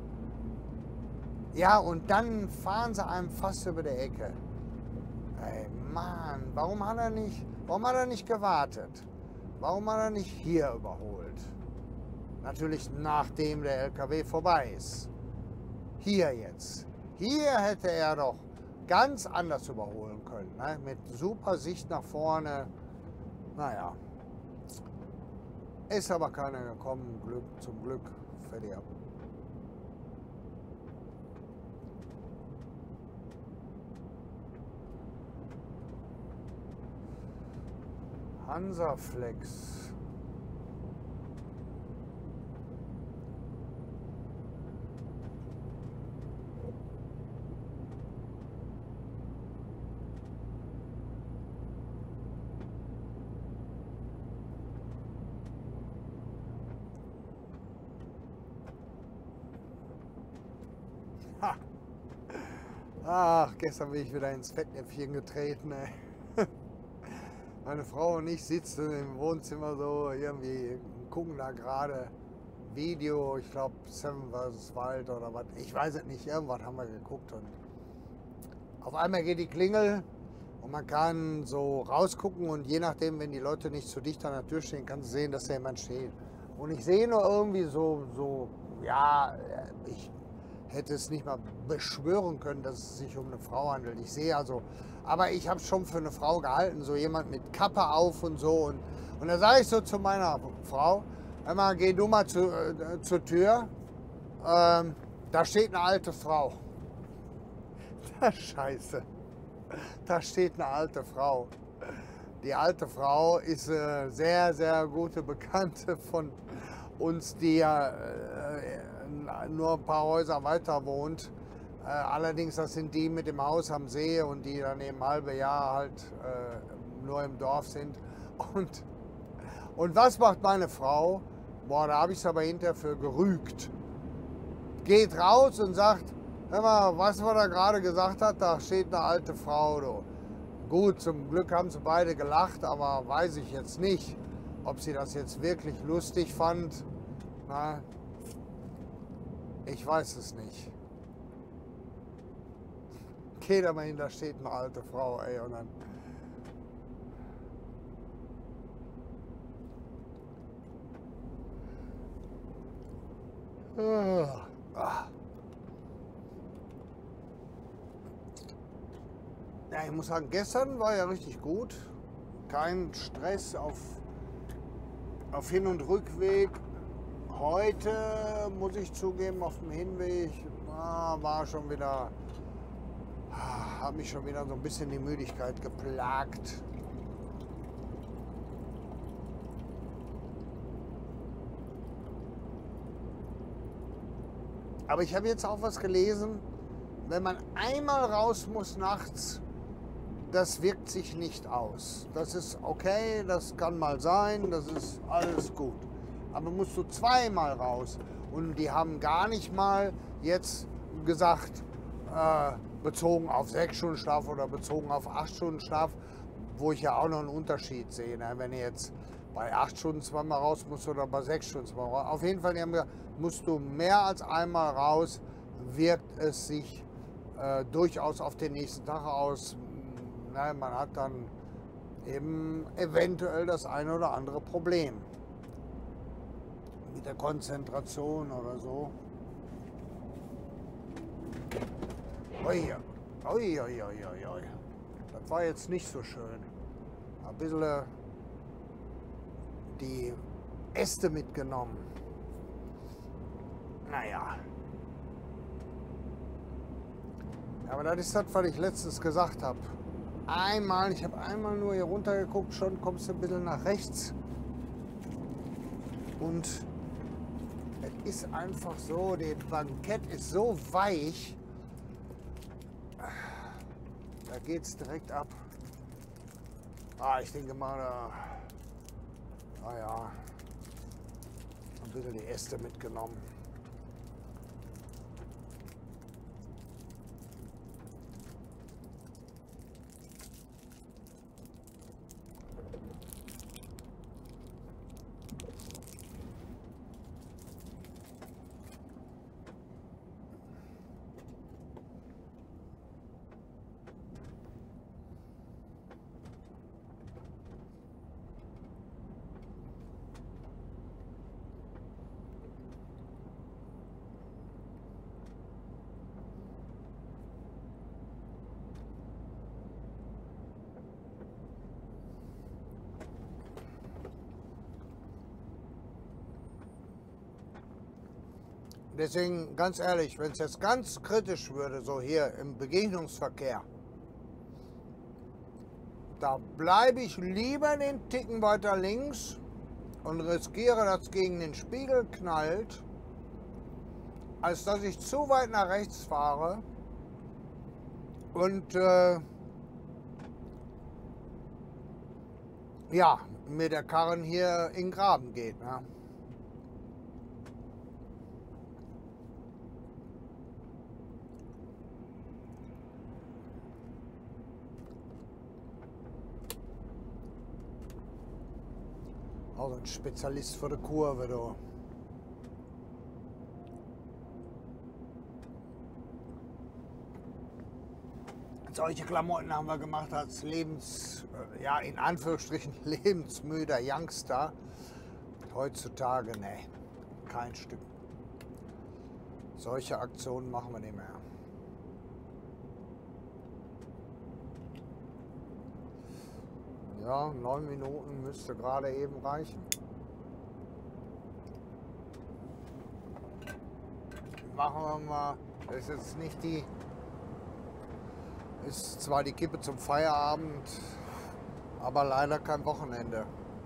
[SPEAKER 1] Ja, und dann fahren sie einem fast über die Ecke. Ey, Mann, warum hat er nicht gewartet? Warum hat er nicht hier überholt? Natürlich nachdem der LKW vorbei ist. Hier jetzt. Hier hätte er doch ganz anders überholen können. Ne? Mit super Sicht nach vorne. Naja. Ist aber keiner gekommen. Zum Glück. Fertig ab. Hansaflex. Ha. Ach, gestern bin ich wieder ins Fettnäpfchen getreten, ey. Meine Frau und ich sitzen im Wohnzimmer so irgendwie, gucken da gerade Video, ich glaube Seven vs. Wild oder was, ich weiß es nicht, irgendwas haben wir geguckt und auf einmal geht die Klingel und man kann so rausgucken und je nachdem, wenn die Leute nicht zu dicht an der Tür stehen, kannst du sehen, dass da jemand steht. Und ich sehe nur irgendwie ja, ich hätte es nicht mal beschwören können, dass es sich um eine Frau handelt. Ich sehe also, aber ich habe es schon für eine Frau gehalten, so jemand mit Kappe auf und so. Und da sage ich so zu meiner Frau, hör mal, geh du mal zur Tür, da steht eine alte Frau. Scheiße, da steht eine alte Frau. Die alte Frau ist eine sehr, sehr gute Bekannte von uns, die ja nur ein paar Häuser weiter wohnt. Allerdings, das sind die mit dem Haus am See und die dann eben halbe Jahr halt nur im Dorf sind. Und was macht meine Frau? Boah, da habe ich es aber hinterher für gerügt. Geht raus und sagt, hör mal, was er da gerade gesagt hat, da steht eine alte Frau. Du. Gut, zum Glück haben sie beide gelacht, aber weiß ich jetzt nicht, ob sie das jetzt wirklich lustig fand. Na, ich weiß es nicht. Geht aber hin, da steht eine alte Frau, ey, und dann... Ja, ich muss sagen, gestern war ja richtig gut. Kein Stress auf Hin- und Rückweg. Heute muss ich zugeben, auf dem Hinweg war schon wieder, hat mich schon wieder so ein bisschen die Müdigkeit geplagt. Aber ich habe jetzt auch was gelesen, wenn man einmal raus muss nachts, das wirkt sich nicht aus. Das ist okay, das kann mal sein, das ist alles gut. Aber musst du zweimal raus. Und die haben gar nicht mal jetzt gesagt, bezogen auf 6 Stunden Schlaf oder bezogen auf 8 Stunden Schlaf, wo ich ja auch noch einen Unterschied sehe. Ne? Wenn ihr jetzt bei 8 Stunden zweimal raus musst oder bei 6 Stunden zweimal raus. Auf jeden Fall, die haben gesagt, musst du mehr als einmal raus, wirkt es sich durchaus auf den nächsten Tag aus. Nein, man hat dann eben eventuell das eine oder andere Problem mit der Konzentration oder so. Ui, ui, ui, ui, ui. Das war jetzt nicht so schön. Ein bisschen die Äste mitgenommen. Naja. Aber das ist das, was ich letztens gesagt habe. Ich habe einmal nur hier runter geguckt, schon kommst du ein bisschen nach rechts. Und es ist einfach so, das Bankett ist so weich, da geht es direkt ab. Ich denke mal, naja, ein bisschen die Äste mitgenommen. Deswegen, ganz ehrlich, wenn es jetzt ganz kritisch würde, so hier im Begegnungsverkehr, da bleibe ich lieber den Ticken weiter links und riskiere, dass es gegen den Spiegel knallt, als dass ich zu weit nach rechts fahre und ja, mir der Karren hier in den Graben geht. Ne? Auch ein Spezialist für die Kurve, du. Solche Klamotten haben wir gemacht als ja, in Anführungsstrichen lebensmüder Youngster. Heutzutage, ne, kein Stück. Solche Aktionen machen wir nicht mehr. Ja, 9 Minuten müsste gerade eben reichen. Machen wir mal. Das ist jetzt nicht die. Ist zwar die Kippe zum Feierabend, aber leider kein Wochenende.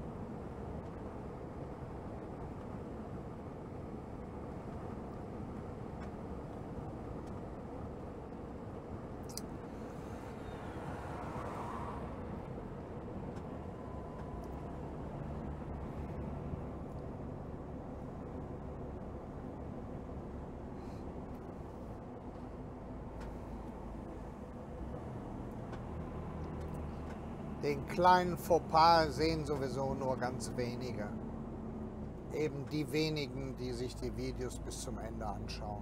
[SPEAKER 1] Den kleinen Fauxpas sehen sowieso nur ganz wenige. Eben die wenigen, die sich die Videos bis zum Ende anschauen.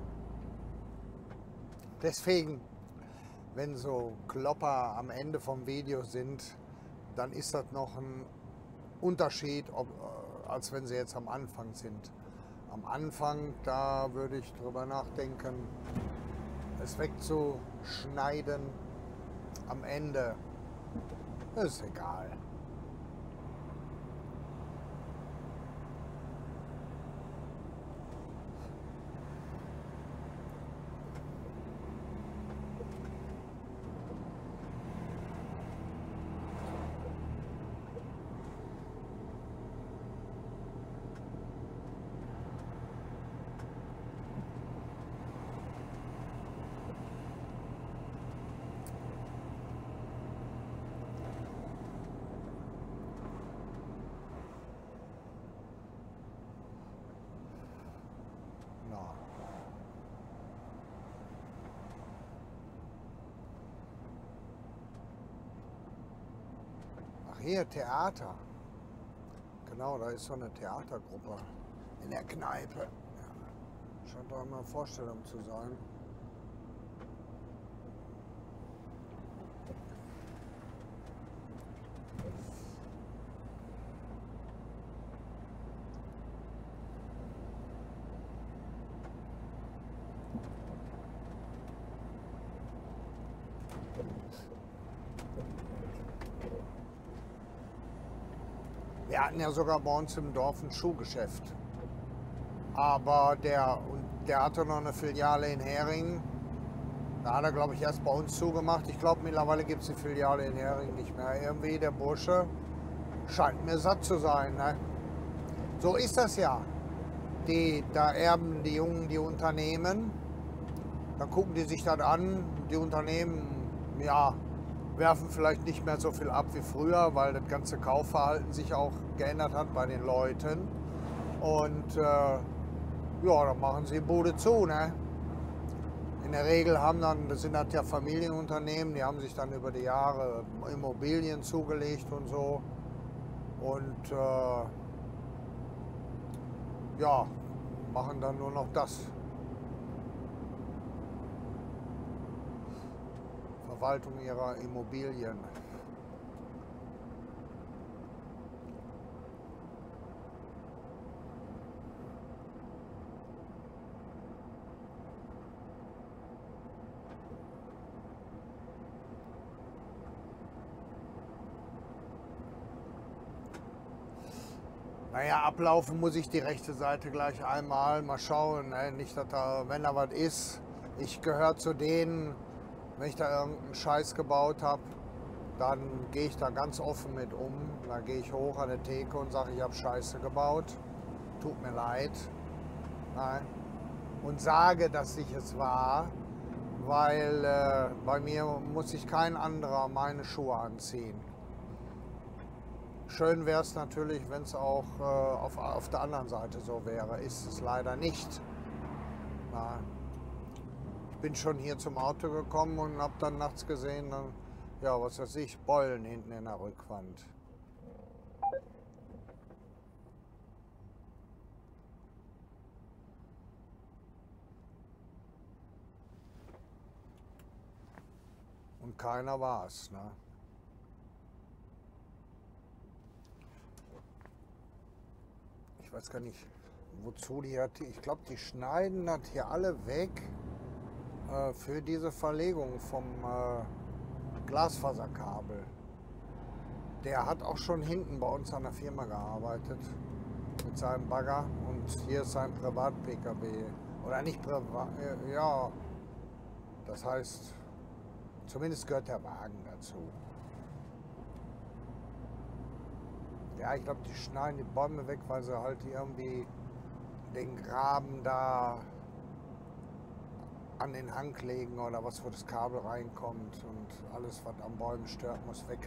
[SPEAKER 1] Deswegen, wenn so Klopper am Ende vom Video sind, dann ist das noch ein Unterschied, als wenn sie jetzt am Anfang sind. Am Anfang, da würde ich drüber nachdenken, es wegzuschneiden. Am Ende ist egal. Ach hier, Theater. Genau, da ist so eine Theatergruppe in der Kneipe. Ja, scheint doch immer eine Vorstellung zu sein. Wir hatten ja sogar bei uns im Dorf ein Schuhgeschäft. Aber der hatte noch eine Filiale in Hering. Da hat er, glaube ich, erst bei uns zugemacht. Ich glaube, mittlerweile gibt es die Filiale in Hering nicht mehr. Irgendwie der Bursche scheint mir satt zu sein. Ne? So ist das ja. Da erben die Jungen die Unternehmen. Dann gucken die sich das an. Die Unternehmen, ja, werfen vielleicht nicht mehr so viel ab wie früher, weil das ganze Kaufverhalten sich auch geändert hat bei den Leuten. Und ja, dann machen sie die Bude zu. Ne? In der Regel sind das ja Familienunternehmen, die haben sich dann über die Jahre Immobilien zugelegt und so. Und ja, machen dann nur noch das. Verwaltung ihrer Immobilien. Naja, ablaufen muss ich die rechte Seite gleich einmal. Mal schauen, ne? Nicht, dass da, wenn da was ist, ich gehöre zu denen, wenn ich da irgendeinen Scheiß gebaut habe, dann gehe ich da ganz offen mit um. Dann gehe ich hoch an der Theke und sage, ich habe Scheiße gebaut. Tut mir leid. Nein. Und sage, dass ich es war, weil bei mir muss sich kein anderer meine Schuhe anziehen. Schön wäre es natürlich, wenn es auch auf der anderen Seite so wäre. Ist es leider nicht. Nein. Ich bin schon hier zum Auto gekommen und habe dann nachts gesehen, dann, ja, was weiß ich, Beulen hinten in der Rückwand. Und keiner war es. Ne? Ich weiß gar nicht, wozu die hat. Ich glaube, die schneiden das hier alle weg für diese Verlegung vom Glasfaserkabel. Der hat auch schon hinten bei uns an der Firma gearbeitet mit seinem Bagger und hier ist sein Privat-PKW. Oder nicht privat, ja, das heißt, zumindest gehört der Wagen dazu. Ja, ich glaube, die schneiden die Bäume weg, weil sie halt irgendwie den Graben da an den Hang legen oder was, wo das Kabel reinkommt und alles, was an Bäumen stört, muss weg.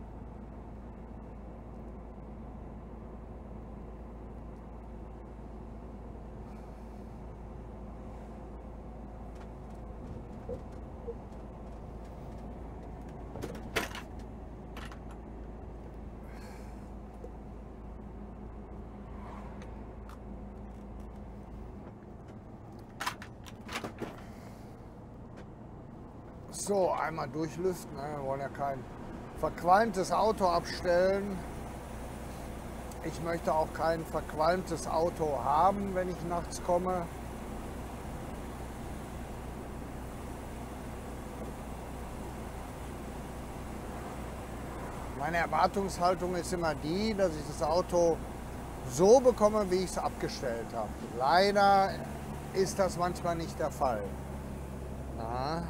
[SPEAKER 1] So, einmal durchlüften. Wir wollen ja kein verqualmtes Auto abstellen. Ich möchte auch kein verqualmtes Auto haben, wenn ich nachts komme. Meine Erwartungshaltung ist immer die, dass ich das Auto so bekomme, wie ich es abgestellt habe. Leider ist das manchmal nicht der Fall. Ja.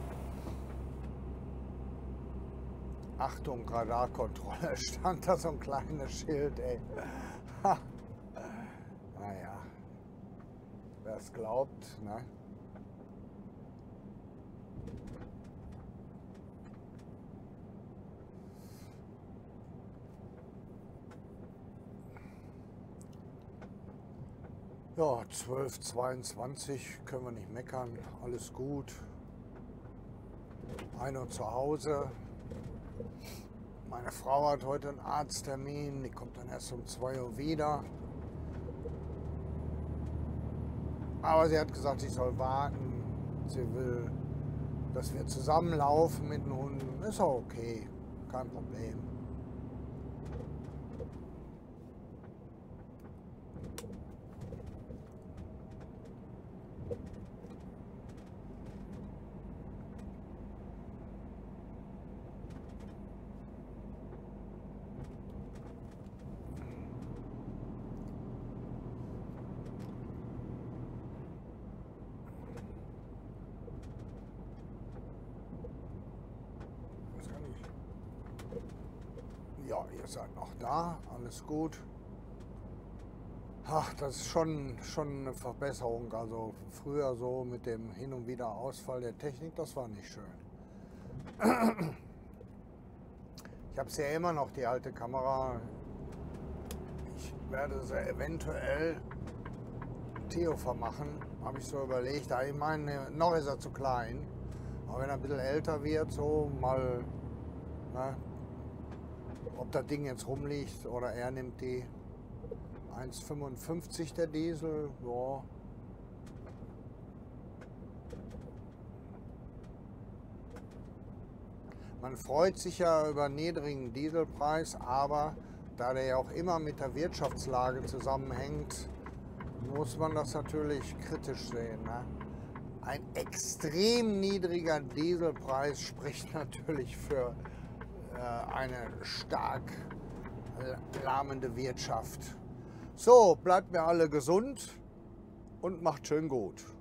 [SPEAKER 1] Achtung, Radarkontrolle, stand da so ein kleines Schild, ey. Naja, wer es glaubt, ne? Ja, 12:22 können wir nicht meckern, alles gut. 1 Uhr zu Hause. Meine Frau hat heute einen Arzttermin, die kommt dann erst um 2 Uhr wieder. Aber sie hat gesagt, ich soll warten. Sie will, dass wir zusammenlaufen mit den Hunden. Ist auch okay, kein Problem. Ja, ihr seid noch da, alles gut. Ach, das ist schon eine Verbesserung. Also früher so mit dem Hin- und Wieder-Ausfall der Technik, das war nicht schön. Ich habe es ja immer noch, die alte Kamera. Ich werde sie eventuell Theo vermachen, habe ich so überlegt. Ich meine, noch ist er zu klein. Aber wenn er ein bisschen älter wird, so mal, ne, ob das Ding jetzt rumliegt oder er nimmt die 1,55 der Diesel, ja. Man freut sich ja über einen niedrigen Dieselpreis, aber da der ja auch immer mit der Wirtschaftslage zusammenhängt, muss man das natürlich kritisch sehen. Ne? Ein extrem niedriger Dieselpreis spricht natürlich für eine stark lahmende Wirtschaft. So, bleibt mir alle gesund und macht schön gut.